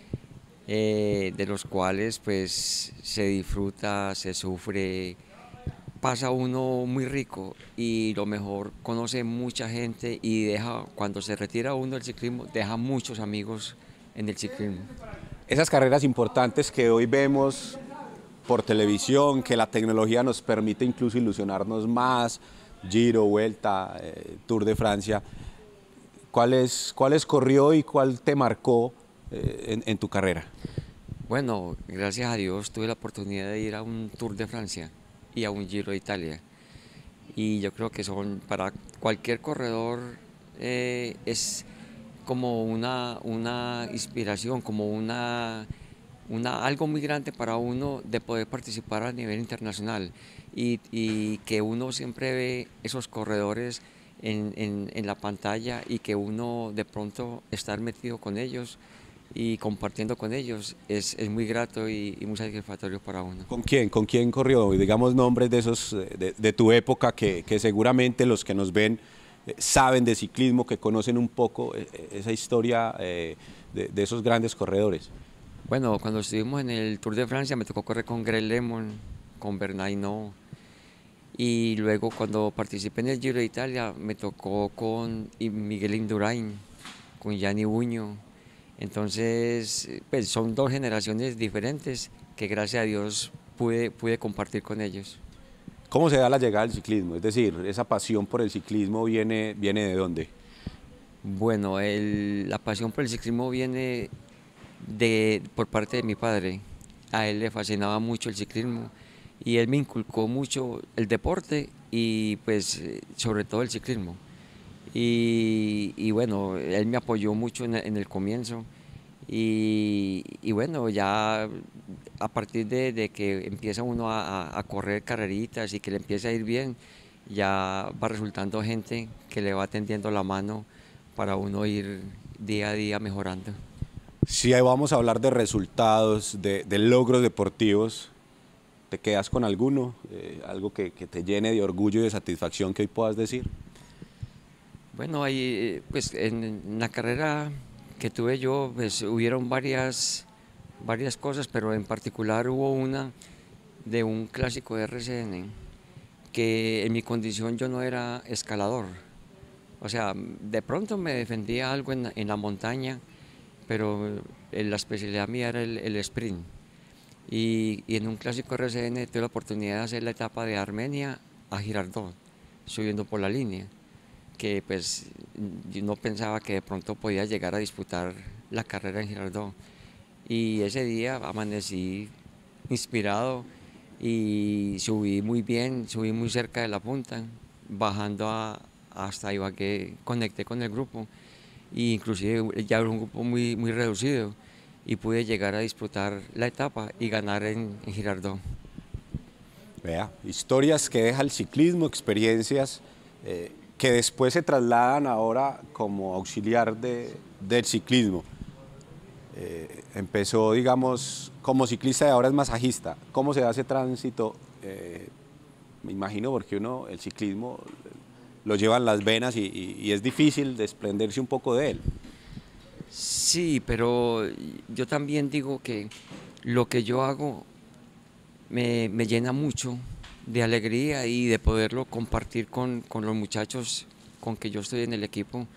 eh, de los cuales pues se disfruta, se sufre, pasa uno muy rico y lo mejor, conoce mucha gente y deja, cuando se retira uno del ciclismo, deja muchos amigos en el ciclismo. Esas carreras importantes que hoy vemos por televisión, que la tecnología nos permite incluso ilusionarnos más, Giro, Vuelta, eh, Tour de Francia, ¿cuáles, cuáles corrió y cuál te marcó eh, en, en tu carrera? Bueno, gracias a Dios tuve la oportunidad de ir a un Tour de Francia y a un Giro de Italia, y yo creo que son para cualquier corredor eh, es como una, una inspiración, como una... Una, algo muy grande para uno de poder participar a nivel internacional y, y que uno siempre ve esos corredores en, en, en la pantalla y que uno de pronto estar metido con ellos y compartiendo con ellos es, es muy grato y, y muy satisfactorio para uno. ¿Con quién? ¿Con quién corrió? Digamos nombres de, esos, de, de tu época que, que seguramente los que nos ven eh, saben de ciclismo, que conocen un poco eh, esa historia eh, de, de esos grandes corredores. Bueno, cuando estuvimos en el Tour de Francia me tocó correr con Greg Lemon, con Bernard Hinault, y luego cuando participé en el Giro de Italia me tocó con Miguel Indurain, con Gianni Buño. Entonces, pues son dos generaciones diferentes que gracias a Dios pude, pude compartir con ellos. ¿Cómo se da la llegada al ciclismo? Es decir, esa pasión por el ciclismo viene, viene ¿de dónde? Bueno, el, la pasión por el ciclismo viene de, por parte de mi padre. A él le fascinaba mucho el ciclismo y él me inculcó mucho el deporte y pues sobre todo el ciclismo. Y, y bueno, él me apoyó mucho en, en el comienzo y, y bueno, ya a partir de, de que empieza uno a, a correr carreritas y que le empieza a ir bien, ya va resultando gente que le va tendiendo la mano para uno ir día a día mejorando. Si ahí vamos a hablar de resultados, de, de logros deportivos, ¿te quedas con alguno? Eh, algo que, que te llene de orgullo y de satisfacción que hoy puedas decir. Bueno, ahí, pues en la carrera que tuve yo, pues hubieron varias, varias cosas, pero en particular hubo una de un clásico de R C N, que en mi condición yo no era escalador. O sea, de pronto me defendía algo en, en la montaña, pero la especialidad mía era el, el sprint. Y, y en un clásico R C N tuve la oportunidad de hacer la etapa de Armenia a Girardot, subiendo por la línea, que pues yo no pensaba que de pronto podía llegar a disputar la carrera en Girardot. Y ese día amanecí inspirado y subí muy bien, subí muy cerca de la punta, bajando a, hasta Ibagué, conecté con el grupo, e inclusive ya era un grupo muy, muy reducido, y pude llegar a disputar la etapa y ganar en, en Girardot. Vea, historias que deja el ciclismo, experiencias eh, que después se trasladan ahora como auxiliar de, del ciclismo. Eh, empezó, digamos, como ciclista y ahora es masajista. ¿Cómo se hace tránsito? Eh, me imagino porque uno, el ciclismo lo lleva en las venas y, y, y es difícil desprenderse un poco de él. Sí, pero yo también digo que lo que yo hago me, me llena mucho de alegría y de poderlo compartir con, con los muchachos con que yo estoy en el equipo,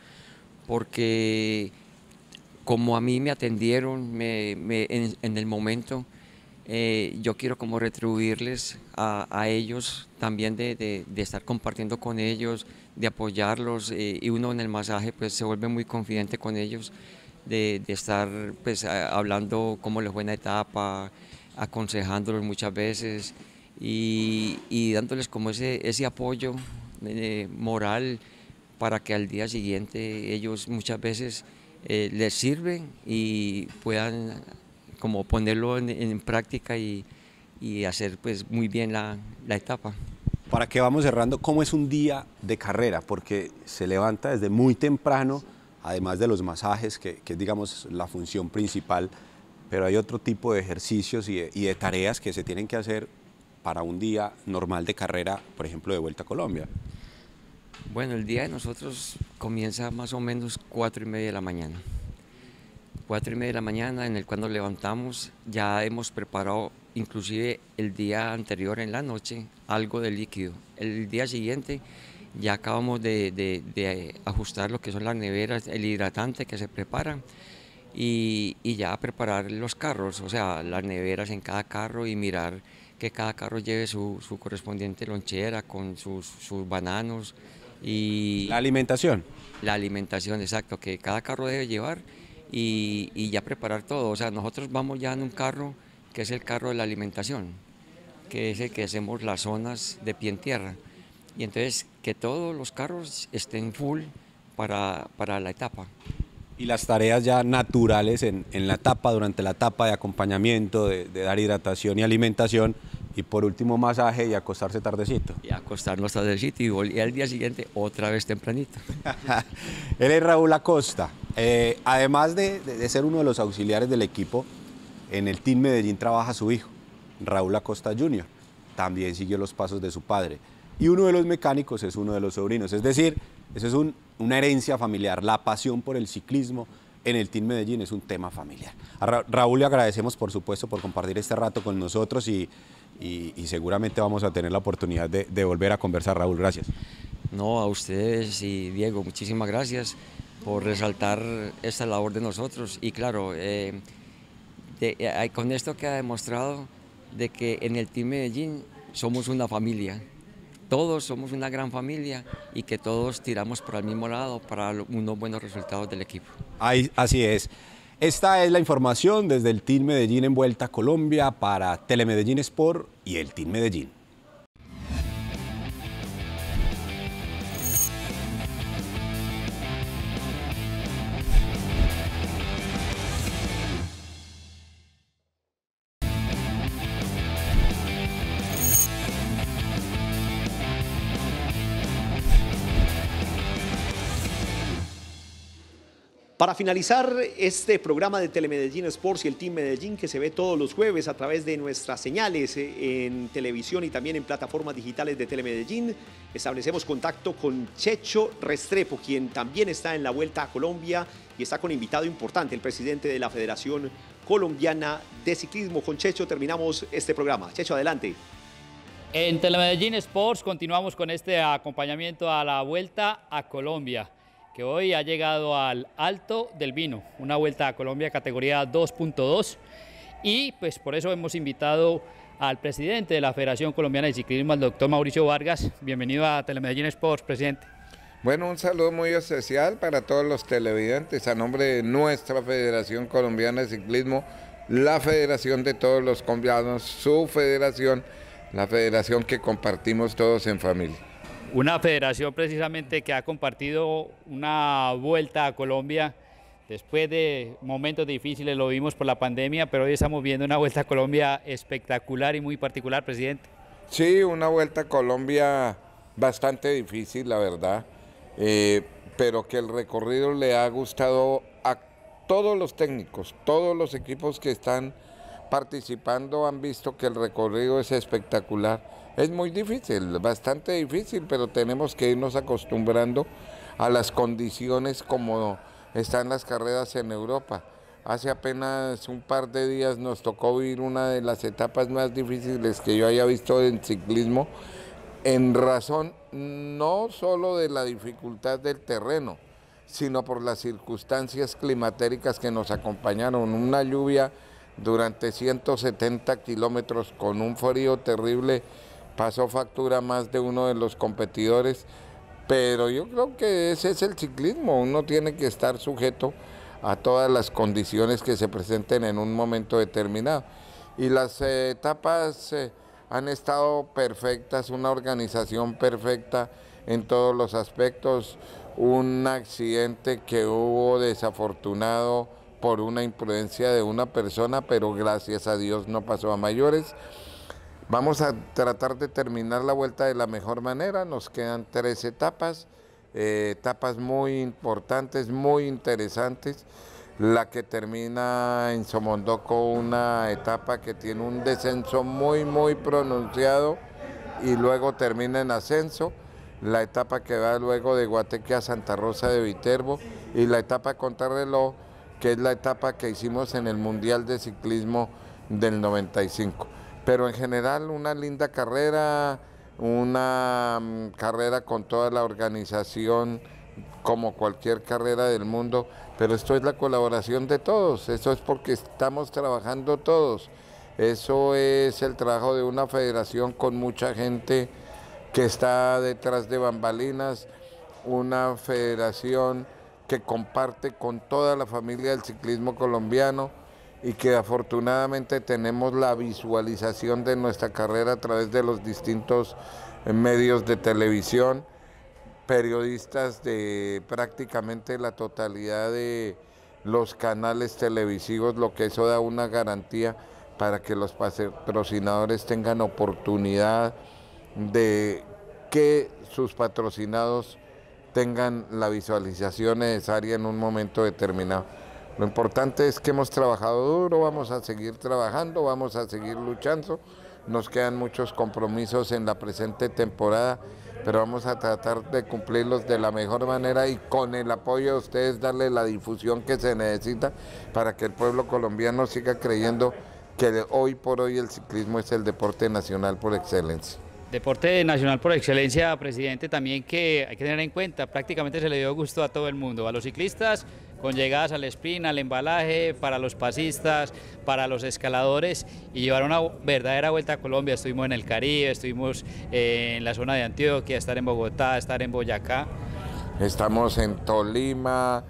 porque como a mí me atendieron me, me, en, en el momento, eh, yo quiero como retribuirles a, a ellos también de, de, de estar compartiendo con ellos, de apoyarlos, eh, y uno en el masaje pues se vuelve muy confidente con ellos, de, de estar pues a, hablando cómo les fue en la etapa, aconsejándolos muchas veces y, y dándoles como ese, ese apoyo eh, moral para que al día siguiente ellos muchas veces eh, les sirven y puedan como ponerlo en, en práctica y, y hacer pues muy bien la, la etapa. Para que vamos cerrando, ¿cómo es un día de carrera? Porque se levanta desde muy temprano, además de los masajes, que, que es digamos la función principal, pero hay otro tipo de ejercicios y de, y de tareas que se tienen que hacer para un día normal de carrera, por ejemplo, de Vuelta a Colombia. Bueno, el día de nosotros comienza más o menos cuatro y media de la mañana. Cuatro y media de la mañana, en el cual nos levantamos, ya hemos preparado inclusive el día anterior en la noche algo de líquido. El día siguiente ya acabamos de, de, de ajustar lo que son las neveras, el hidratante que se prepara y, y ya preparar los carros, o sea, las neveras en cada carro y mirar que cada carro lleve su, su correspondiente lonchera con sus, sus bananos. Y la alimentación. La alimentación, exacto, que cada carro debe llevar y, y ya preparar todo. O sea, nosotros vamos ya en un carro que es el carro de la alimentación, que es el que hacemos las zonas de pie en tierra. Y entonces que todos los carros estén full para, para la etapa. Y las tareas ya naturales en, en la etapa, durante la etapa de acompañamiento, de, de dar hidratación y alimentación, y por último masaje y acostarse tardecito. Y acostarnos tardecito y, y al día siguiente otra vez tempranito. Él es Raúl Acosta. Eh, además de, de, de ser uno de los auxiliares del equipo, en el Team Medellín trabaja su hijo, Raúl Acosta junior También siguió los pasos de su padre. Y uno de los mecánicos es uno de los sobrinos. Es decir, eso es un, una herencia familiar. La pasión por el ciclismo en el Team Medellín es un tema familiar. A Ra Raúl le agradecemos, por supuesto, por compartir este rato con nosotros y, y, y seguramente vamos a tener la oportunidad de, de volver a conversar. Raúl, gracias. No, a ustedes y Diego, muchísimas gracias por resaltar esta labor de nosotros. Y claro, eh, de, eh, con esto queda demostrado de que en el Team Medellín somos una familia. Todos somos una gran familia y que todos tiramos por el mismo lado para unos buenos resultados del equipo. Ahí, así es. Esta es la información desde el Team Medellín en Vuelta a Colombia para Telemedellín Sport y el Team Medellín. Para finalizar este programa de Telemedellín Sports y el Team Medellín, que se ve todos los jueves a través de nuestras señales en televisión y también en plataformas digitales de Telemedellín, establecemos contacto con Checho Restrepo, quien también está en la Vuelta a Colombia y está con invitado importante, el presidente de la Federación Colombiana de Ciclismo. Con Checho terminamos este programa. Checho, adelante. En Telemedellín Sports continuamos con este acompañamiento a la Vuelta a Colombia, que hoy ha llegado al Alto del Vino, una Vuelta a Colombia categoría dos punto dos, y pues por eso hemos invitado al presidente de la Federación Colombiana de Ciclismo, al doctor Mauricio Vargas. Bienvenido a Telemedellín Sports, presidente. Bueno, un saludo muy especial para todos los televidentes, a nombre de nuestra Federación Colombiana de Ciclismo, la federación de todos los colombianos, su federación, la federación que compartimos todos en familia. Una federación precisamente que ha compartido una Vuelta a Colombia después de momentos difíciles, lo vimos por la pandemia, pero hoy estamos viendo una Vuelta a Colombia espectacular y muy particular, presidente. Sí, una Vuelta a Colombia bastante difícil, la verdad, eh, pero que el recorrido le ha gustado a todos los técnicos, todos los equipos que están participando han visto que el recorrido es espectacular. Es muy difícil, bastante difícil, pero tenemos que irnos acostumbrando a las condiciones como están las carreras en Europa. Hace apenas un par de días nos tocó vivir una de las etapas más difíciles que yo haya visto en ciclismo, en razón no solo de la dificultad del terreno, sino por las circunstancias climatéricas que nos acompañaron. Una lluvia durante ciento setenta kilómetros con un frío terrible, pasó factura más de uno de los competidores, pero yo creo que ese es el ciclismo, uno tiene que estar sujeto a todas las condiciones que se presenten en un momento determinado. Y las eh, etapas eh, han estado perfectas, una organización perfecta en todos los aspectos, un accidente que hubo desafortunado por una imprudencia de una persona, pero gracias a Dios no pasó a mayores. Vamos a tratar de terminar la vuelta de la mejor manera, nos quedan tres etapas, eh, etapas muy importantes, muy interesantes. La que termina en Somondoco, una etapa que tiene un descenso muy, muy pronunciado y luego termina en ascenso. La etapa que va luego de Guateque a Santa Rosa de Viterbo y la etapa contrarreloj, que es la etapa que hicimos en el Mundial de Ciclismo del noventa y cinco. Pero en general una linda carrera, una um, carrera con toda la organización, como cualquier carrera del mundo, pero esto es la colaboración de todos, eso es porque estamos trabajando todos, eso es el trabajo de una federación con mucha gente que está detrás de bambalinas, una federación que comparte con toda la familia del ciclismo colombiano, y que afortunadamente tenemos la visualización de nuestra carrera a través de los distintos medios de televisión, periodistas de prácticamente la totalidad de los canales televisivos, lo que eso da una garantía para que los patrocinadores tengan oportunidad de que sus patrocinados tengan la visualización necesaria en un momento determinado. Lo importante es que hemos trabajado duro, vamos a seguir trabajando, vamos a seguir luchando. Nos quedan muchos compromisos en la presente temporada, pero vamos a tratar de cumplirlos de la mejor manera y con el apoyo de ustedes darle la difusión que se necesita para que el pueblo colombiano siga creyendo que hoy por hoy el ciclismo es el deporte nacional por excelencia. Deporte nacional por excelencia, presidente, también que hay que tener en cuenta, prácticamente se le dio gusto a todo el mundo, a los ciclistas, con llegadas al sprint, al embalaje, para los pasistas, para los escaladores, y llevar una verdadera Vuelta a Colombia. Estuvimos en el Caribe, estuvimos en la zona de Antioquia, estar en Bogotá, estar en Boyacá. Estamos en Tolima,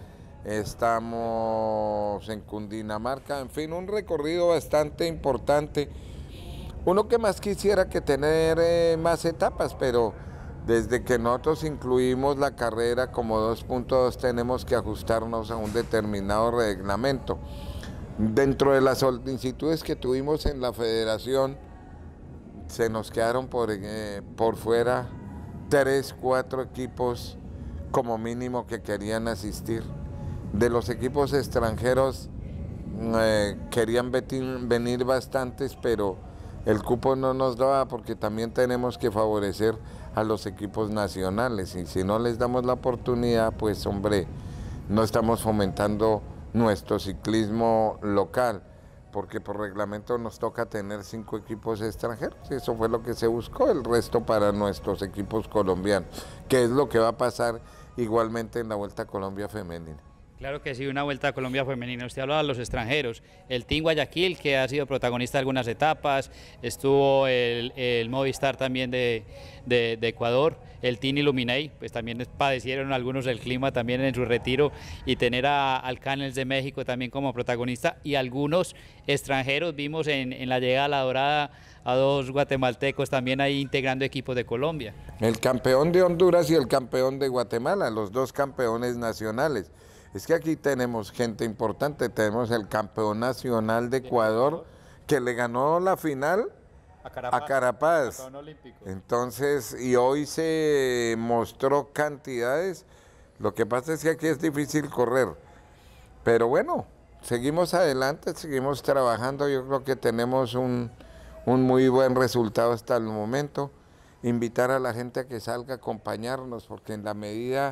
estamos en Cundinamarca, en fin, un recorrido bastante importante. Uno que más quisiera que tener eh, más etapas, pero desde que nosotros incluimos la carrera como dos punto dos tenemos que ajustarnos a un determinado reglamento. Dentro de las solicitudes que tuvimos en la federación, se nos quedaron por, eh, por fuera tres, cuatro equipos como mínimo que querían asistir. De los equipos extranjeros eh, querían venir bastantes, pero el cupo no nos daba porque también tenemos que favorecer a los equipos nacionales y si no les damos la oportunidad, pues hombre, no estamos fomentando nuestro ciclismo local, porque por reglamento nos toca tener cinco equipos extranjeros, y eso fue lo que se buscó, el resto para nuestros equipos colombianos, que es lo que va a pasar igualmente en la Vuelta a Colombia femenina. Claro que sí, una Vuelta a Colombia femenina. Usted hablaba de los extranjeros, el Team Guayaquil, que ha sido protagonista de algunas etapas, estuvo el, el Movistar también de, de, de Ecuador, el Team Illuminate, pues también padecieron algunos el clima también en su retiro, y tener a, al Canels de México también como protagonista, y algunos extranjeros, vimos en, en la llegada a La Dorada a dos guatemaltecos también ahí integrando equipos de Colombia. El campeón de Honduras y el campeón de Guatemala, los dos campeones nacionales. Es que aquí tenemos gente importante, tenemos el campeón nacional de Ecuador que le ganó la final a Carapaz, a Carapaz. Entonces, y hoy se mostró cantidades, lo que pasa es que aquí es difícil correr, pero bueno, seguimos adelante, seguimos trabajando, yo creo que tenemos un, un muy buen resultado hasta el momento, invitar a la gente a que salga a acompañarnos, porque en la medida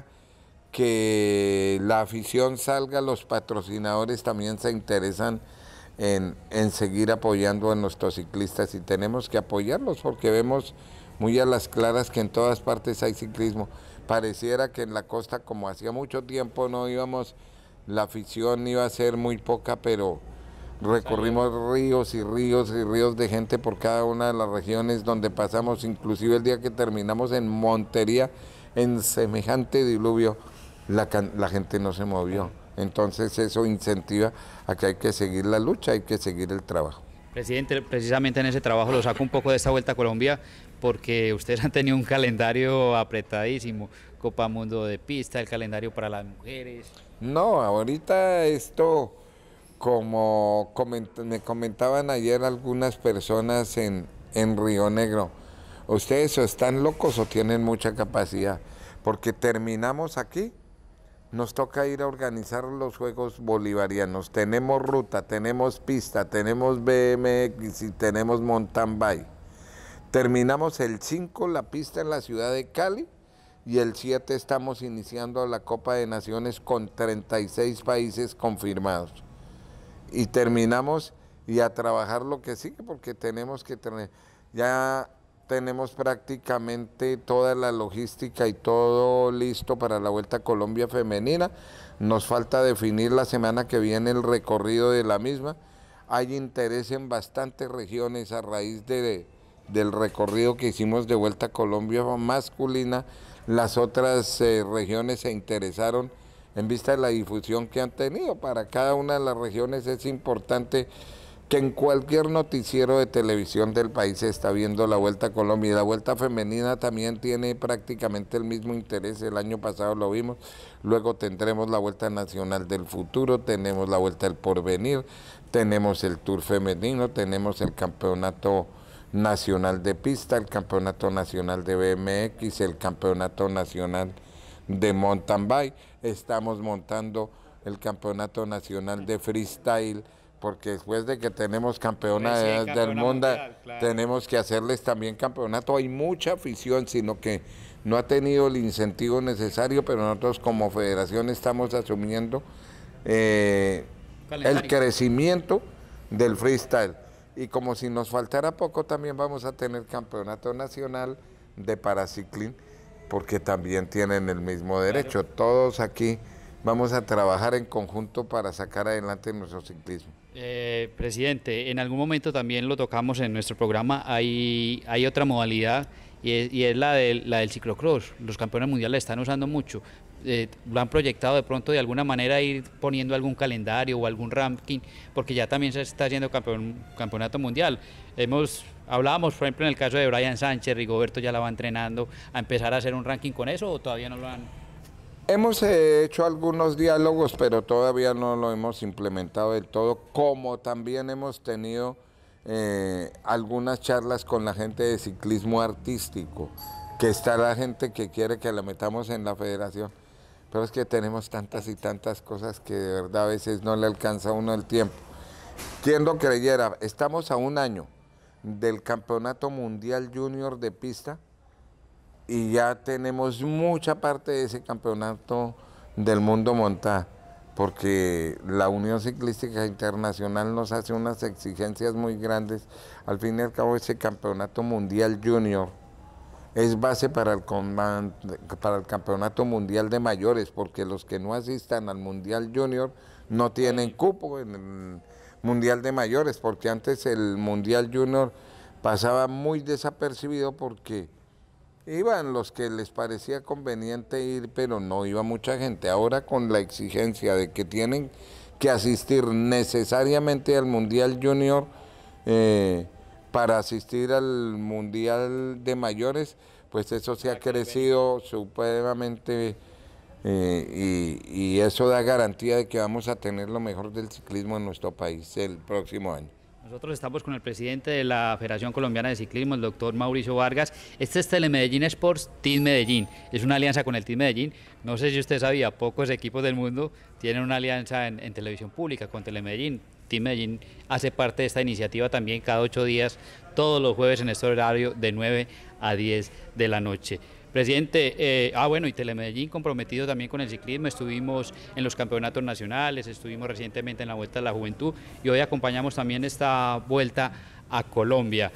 que la afición salga, los patrocinadores también se interesan en, en seguir apoyando a nuestros ciclistas y tenemos que apoyarlos porque vemos muy a las claras que en todas partes hay ciclismo. Pareciera que en la costa, como hacía mucho tiempo no íbamos, la afición iba a ser muy poca, pero recorrimos ríos y ríos y ríos de gente por cada una de las regiones donde pasamos, inclusive el día que terminamos en Montería, en semejante diluvio, La, la gente no se movió, entonces eso incentiva a que hay que seguir la lucha, hay que seguir el trabajo. Presidente, precisamente en ese trabajo lo saco un poco de esta Vuelta a Colombia, porque ustedes han tenido un calendario apretadísimo, Copa Mundo de Pista, el calendario para las mujeres. No, ahorita esto, como coment me comentaban ayer algunas personas en, en Río Negro, ustedes o están locos o tienen mucha capacidad, porque terminamos aquí, nos toca ir a organizar los Juegos Bolivarianos, tenemos ruta, tenemos pista, tenemos B M X y tenemos mountain bike. Terminamos el cinco la pista en la ciudad de Cali y el siete estamos iniciando la Copa de Naciones con treinta y seis países confirmados. Y terminamos y a trabajar lo que sigue porque tenemos que tener, ya tenemos prácticamente toda la logística y todo listo para la Vuelta a Colombia femenina. Nos falta definir la semana que viene el recorrido de la misma. Hay interés en bastantes regiones a raíz de, del recorrido que hicimos de Vuelta a Colombia masculina. Las otras eh, regiones se interesaron en vista de la difusión que han tenido. Para cada una de las regiones es importante que en cualquier noticiero de televisión del país se está viendo la Vuelta a Colombia y la Vuelta Femenina también tiene prácticamente el mismo interés, el año pasado lo vimos, luego tendremos la Vuelta Nacional del Futuro, tenemos la Vuelta del Porvenir, tenemos el Tour Femenino, tenemos el Campeonato Nacional de Pista, el Campeonato Nacional de B M X, el Campeonato Nacional de Mountain Bike, estamos montando el Campeonato Nacional de Freestyle, porque después de que tenemos campeona de, del mundo, mundial, claro, tenemos que hacerles también campeonato. Hay mucha afición, sino que no ha tenido el incentivo necesario, pero nosotros como federación estamos asumiendo eh, el crecimiento del freestyle. Y como si nos faltara poco, también vamos a tener campeonato nacional de paraciclismo, porque también tienen el mismo derecho. Claro. Todos aquí vamos a trabajar en conjunto para sacar adelante nuestro ciclismo. Eh, presidente, en algún momento también lo tocamos en nuestro programa, hay, hay otra modalidad y es, y es la, de, la del ciclocross. Los campeones mundiales están usando mucho, eh, lo han proyectado de pronto de alguna manera ir poniendo algún calendario o algún ranking, porque ya también se está haciendo campeón, campeonato mundial. Hemos, hablábamos por ejemplo en el caso de Brian Sánchez, Rigoberto ya la va entrenando a empezar a hacer un ranking con eso, ¿o todavía no lo han...? Hemos eh, hecho algunos diálogos, pero todavía no lo hemos implementado del todo, como también hemos tenido eh, algunas charlas con la gente de ciclismo artístico, que está la gente que quiere que la metamos en la federación, pero es que tenemos tantas y tantas cosas que de verdad a veces no le alcanza a uno el tiempo. ¿Quién lo creyera? Estamos a un año del Campeonato Mundial Junior de Pista y ya tenemos mucha parte de ese campeonato del mundo montada, porque la Unión Ciclística Internacional nos hace unas exigencias muy grandes. Al fin y al cabo, ese Campeonato Mundial Junior es base para el, para el Campeonato Mundial de Mayores, porque los que no asistan al Mundial Junior no tienen cupo en el Mundial de Mayores, porque antes el Mundial Junior pasaba muy desapercibido porque iban los que les parecía conveniente ir, pero no iba mucha gente. Ahora con la exigencia de que tienen que asistir necesariamente al Mundial Junior, eh, para asistir al Mundial de Mayores, pues eso se ha crecido supremamente eh, y, y eso da garantía de que vamos a tener lo mejor del ciclismo en nuestro país el próximo año. Nosotros estamos con el presidente de la Federación Colombiana de Ciclismo, el doctor Mauricio Vargas. Este es Telemedellín Sports Team Medellín. Es una alianza con el Team Medellín. No sé si usted sabía, pocos equipos del mundo tienen una alianza en, en televisión pública con Telemedellín. Team Medellín hace parte de esta iniciativa también cada ocho días, todos los jueves en este horario de nueve a diez de la noche. Presidente, eh, ah bueno, y Telemedellín comprometido también con el ciclismo, estuvimos en los campeonatos nacionales, estuvimos recientemente en la Vuelta a la Juventud y hoy acompañamos también esta Vuelta a Colombia.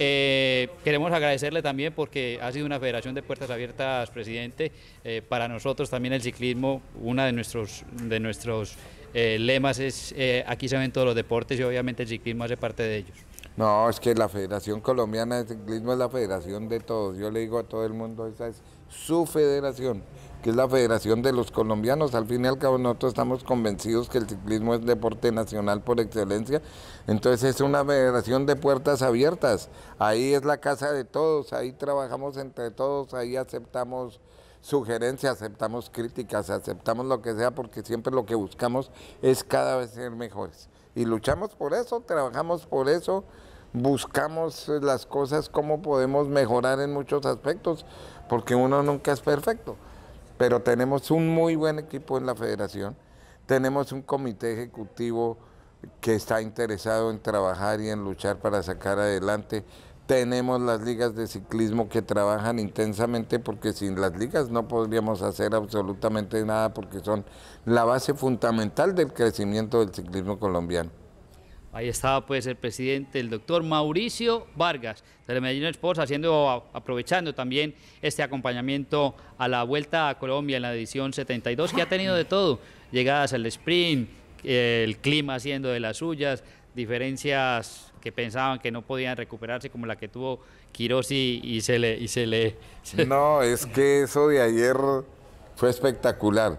Eh, queremos agradecerle también porque ha sido una federación de puertas abiertas, presidente. Eh, para nosotros también el ciclismo, una de nuestros, de nuestros eh, lemas es eh, aquí se ven todos los deportes y obviamente el ciclismo hace parte de ellos. No, es que la Federación Colombiana de Ciclismo es la federación de todos. Yo le digo a todo el mundo, esa es su federación, que es la federación de los colombianos. Al fin y al cabo nosotros estamos convencidos que el ciclismo es deporte nacional por excelencia. Entonces es una federación de puertas abiertas. Ahí es la casa de todos, ahí trabajamos entre todos, ahí aceptamos sugerencias, aceptamos críticas, aceptamos lo que sea, porque siempre lo que buscamos es cada vez ser mejores. Y luchamos por eso, trabajamos por eso, buscamos las cosas, cómo podemos mejorar en muchos aspectos, porque uno nunca es perfecto. Pero tenemos un muy buen equipo en la federación, tenemos un comité ejecutivo que está interesado en trabajar y en luchar para sacar adelante. Tenemos las ligas de ciclismo que trabajan intensamente, porque sin las ligas no podríamos hacer absolutamente nada, porque son la base fundamental del crecimiento del ciclismo colombiano. Ahí estaba pues el presidente, el doctor Mauricio Vargas, de Medellín Sports, haciendo, aprovechando también este acompañamiento a la Vuelta a Colombia en la edición setenta y dos, que ha tenido de todo, llegadas al sprint, el clima haciendo de las suyas, diferencias que pensaban que no podían recuperarse, como la que tuvo Quirós y, y se le... Y se le se... No, es que eso de ayer fue espectacular.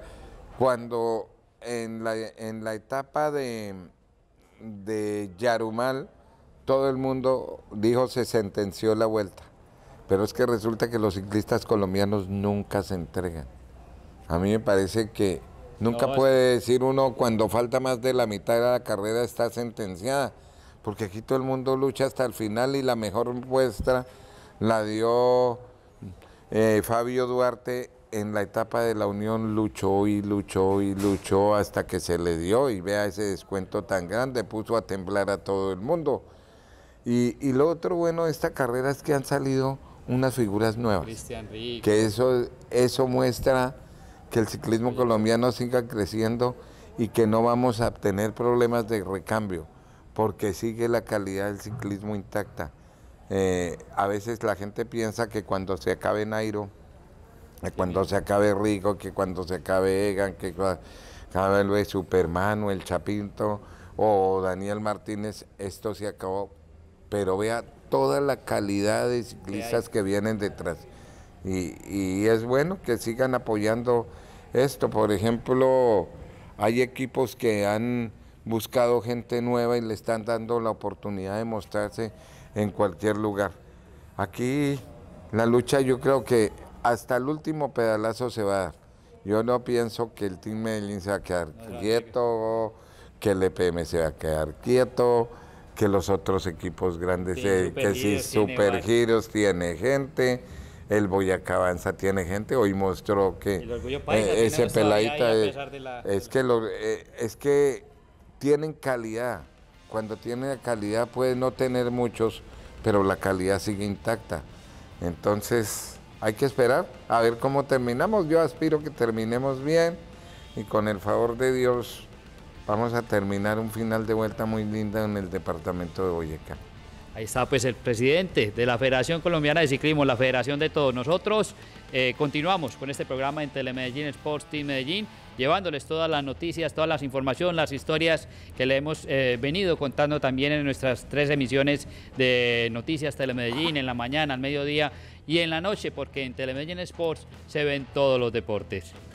Cuando en la, en la etapa de, de Yarumal, todo el mundo dijo se sentenció la vuelta, pero es que resulta que los ciclistas colombianos nunca se entregan. A mí me parece que nunca no, puede decir uno cuando falta más de la mitad de la carrera está sentenciada, porque aquí todo el mundo lucha hasta el final y la mejor muestra la dio eh, Fabio Duarte en la etapa de la Unión, luchó y luchó y luchó hasta que se le dio, y vea ese descuento tan grande, puso a temblar a todo el mundo. Y, y lo otro bueno de esta carrera es que han salido unas figuras nuevas, Cristian Rico, que eso, eso muestra que el ciclismo colombiano siga creciendo y que no vamos a tener problemas de recambio, porque sigue la calidad del ciclismo intacta. Eh, a veces la gente piensa que cuando se acabe Nairo, que cuando se acabe Rico, que cuando se acabe Egan, que cuando se acabe Superman o el Chapinto o Daniel Martínez, esto se acabó. Pero vea toda la calidad de ciclistas que vienen detrás. Y, y es bueno que sigan apoyando esto. Por ejemplo, hay equipos que han buscado gente nueva y le están dando la oportunidad de mostrarse en cualquier lugar. Aquí la lucha, yo creo que hasta el último pedalazo se va a dar. Yo no pienso que el Team Medellín se va a quedar quieto, que el E P M se va a quedar quieto, que los otros equipos grandes, sí, eh, que si Supergiros tiene gente. el Boyacá Avanza tiene gente, hoy mostró que El Orgullo Paisa, eh, ese tenemos todavía peladita ahí a es, pesar de la- es que lo, eh, es que tienen calidad. Cuando tiene calidad puede no tener muchos, pero la calidad sigue intacta. Entonces hay que esperar a ver cómo terminamos. Yo aspiro que terminemos bien y con el favor de Dios vamos a terminar un final de vuelta muy linda en el departamento de Boyacá. Ahí está pues el presidente de la Federación Colombiana de Ciclismo, la federación de todos nosotros. Eh, continuamos con este programa en Telemedellín Sports Team Medellín, llevándoles todas las noticias, todas las informaciones, las historias que le hemos eh, venido contando también en nuestras tres emisiones de Noticias Telemedellín, en la mañana, al mediodía y en la noche, porque en Telemedellín Sports se ven todos los deportes.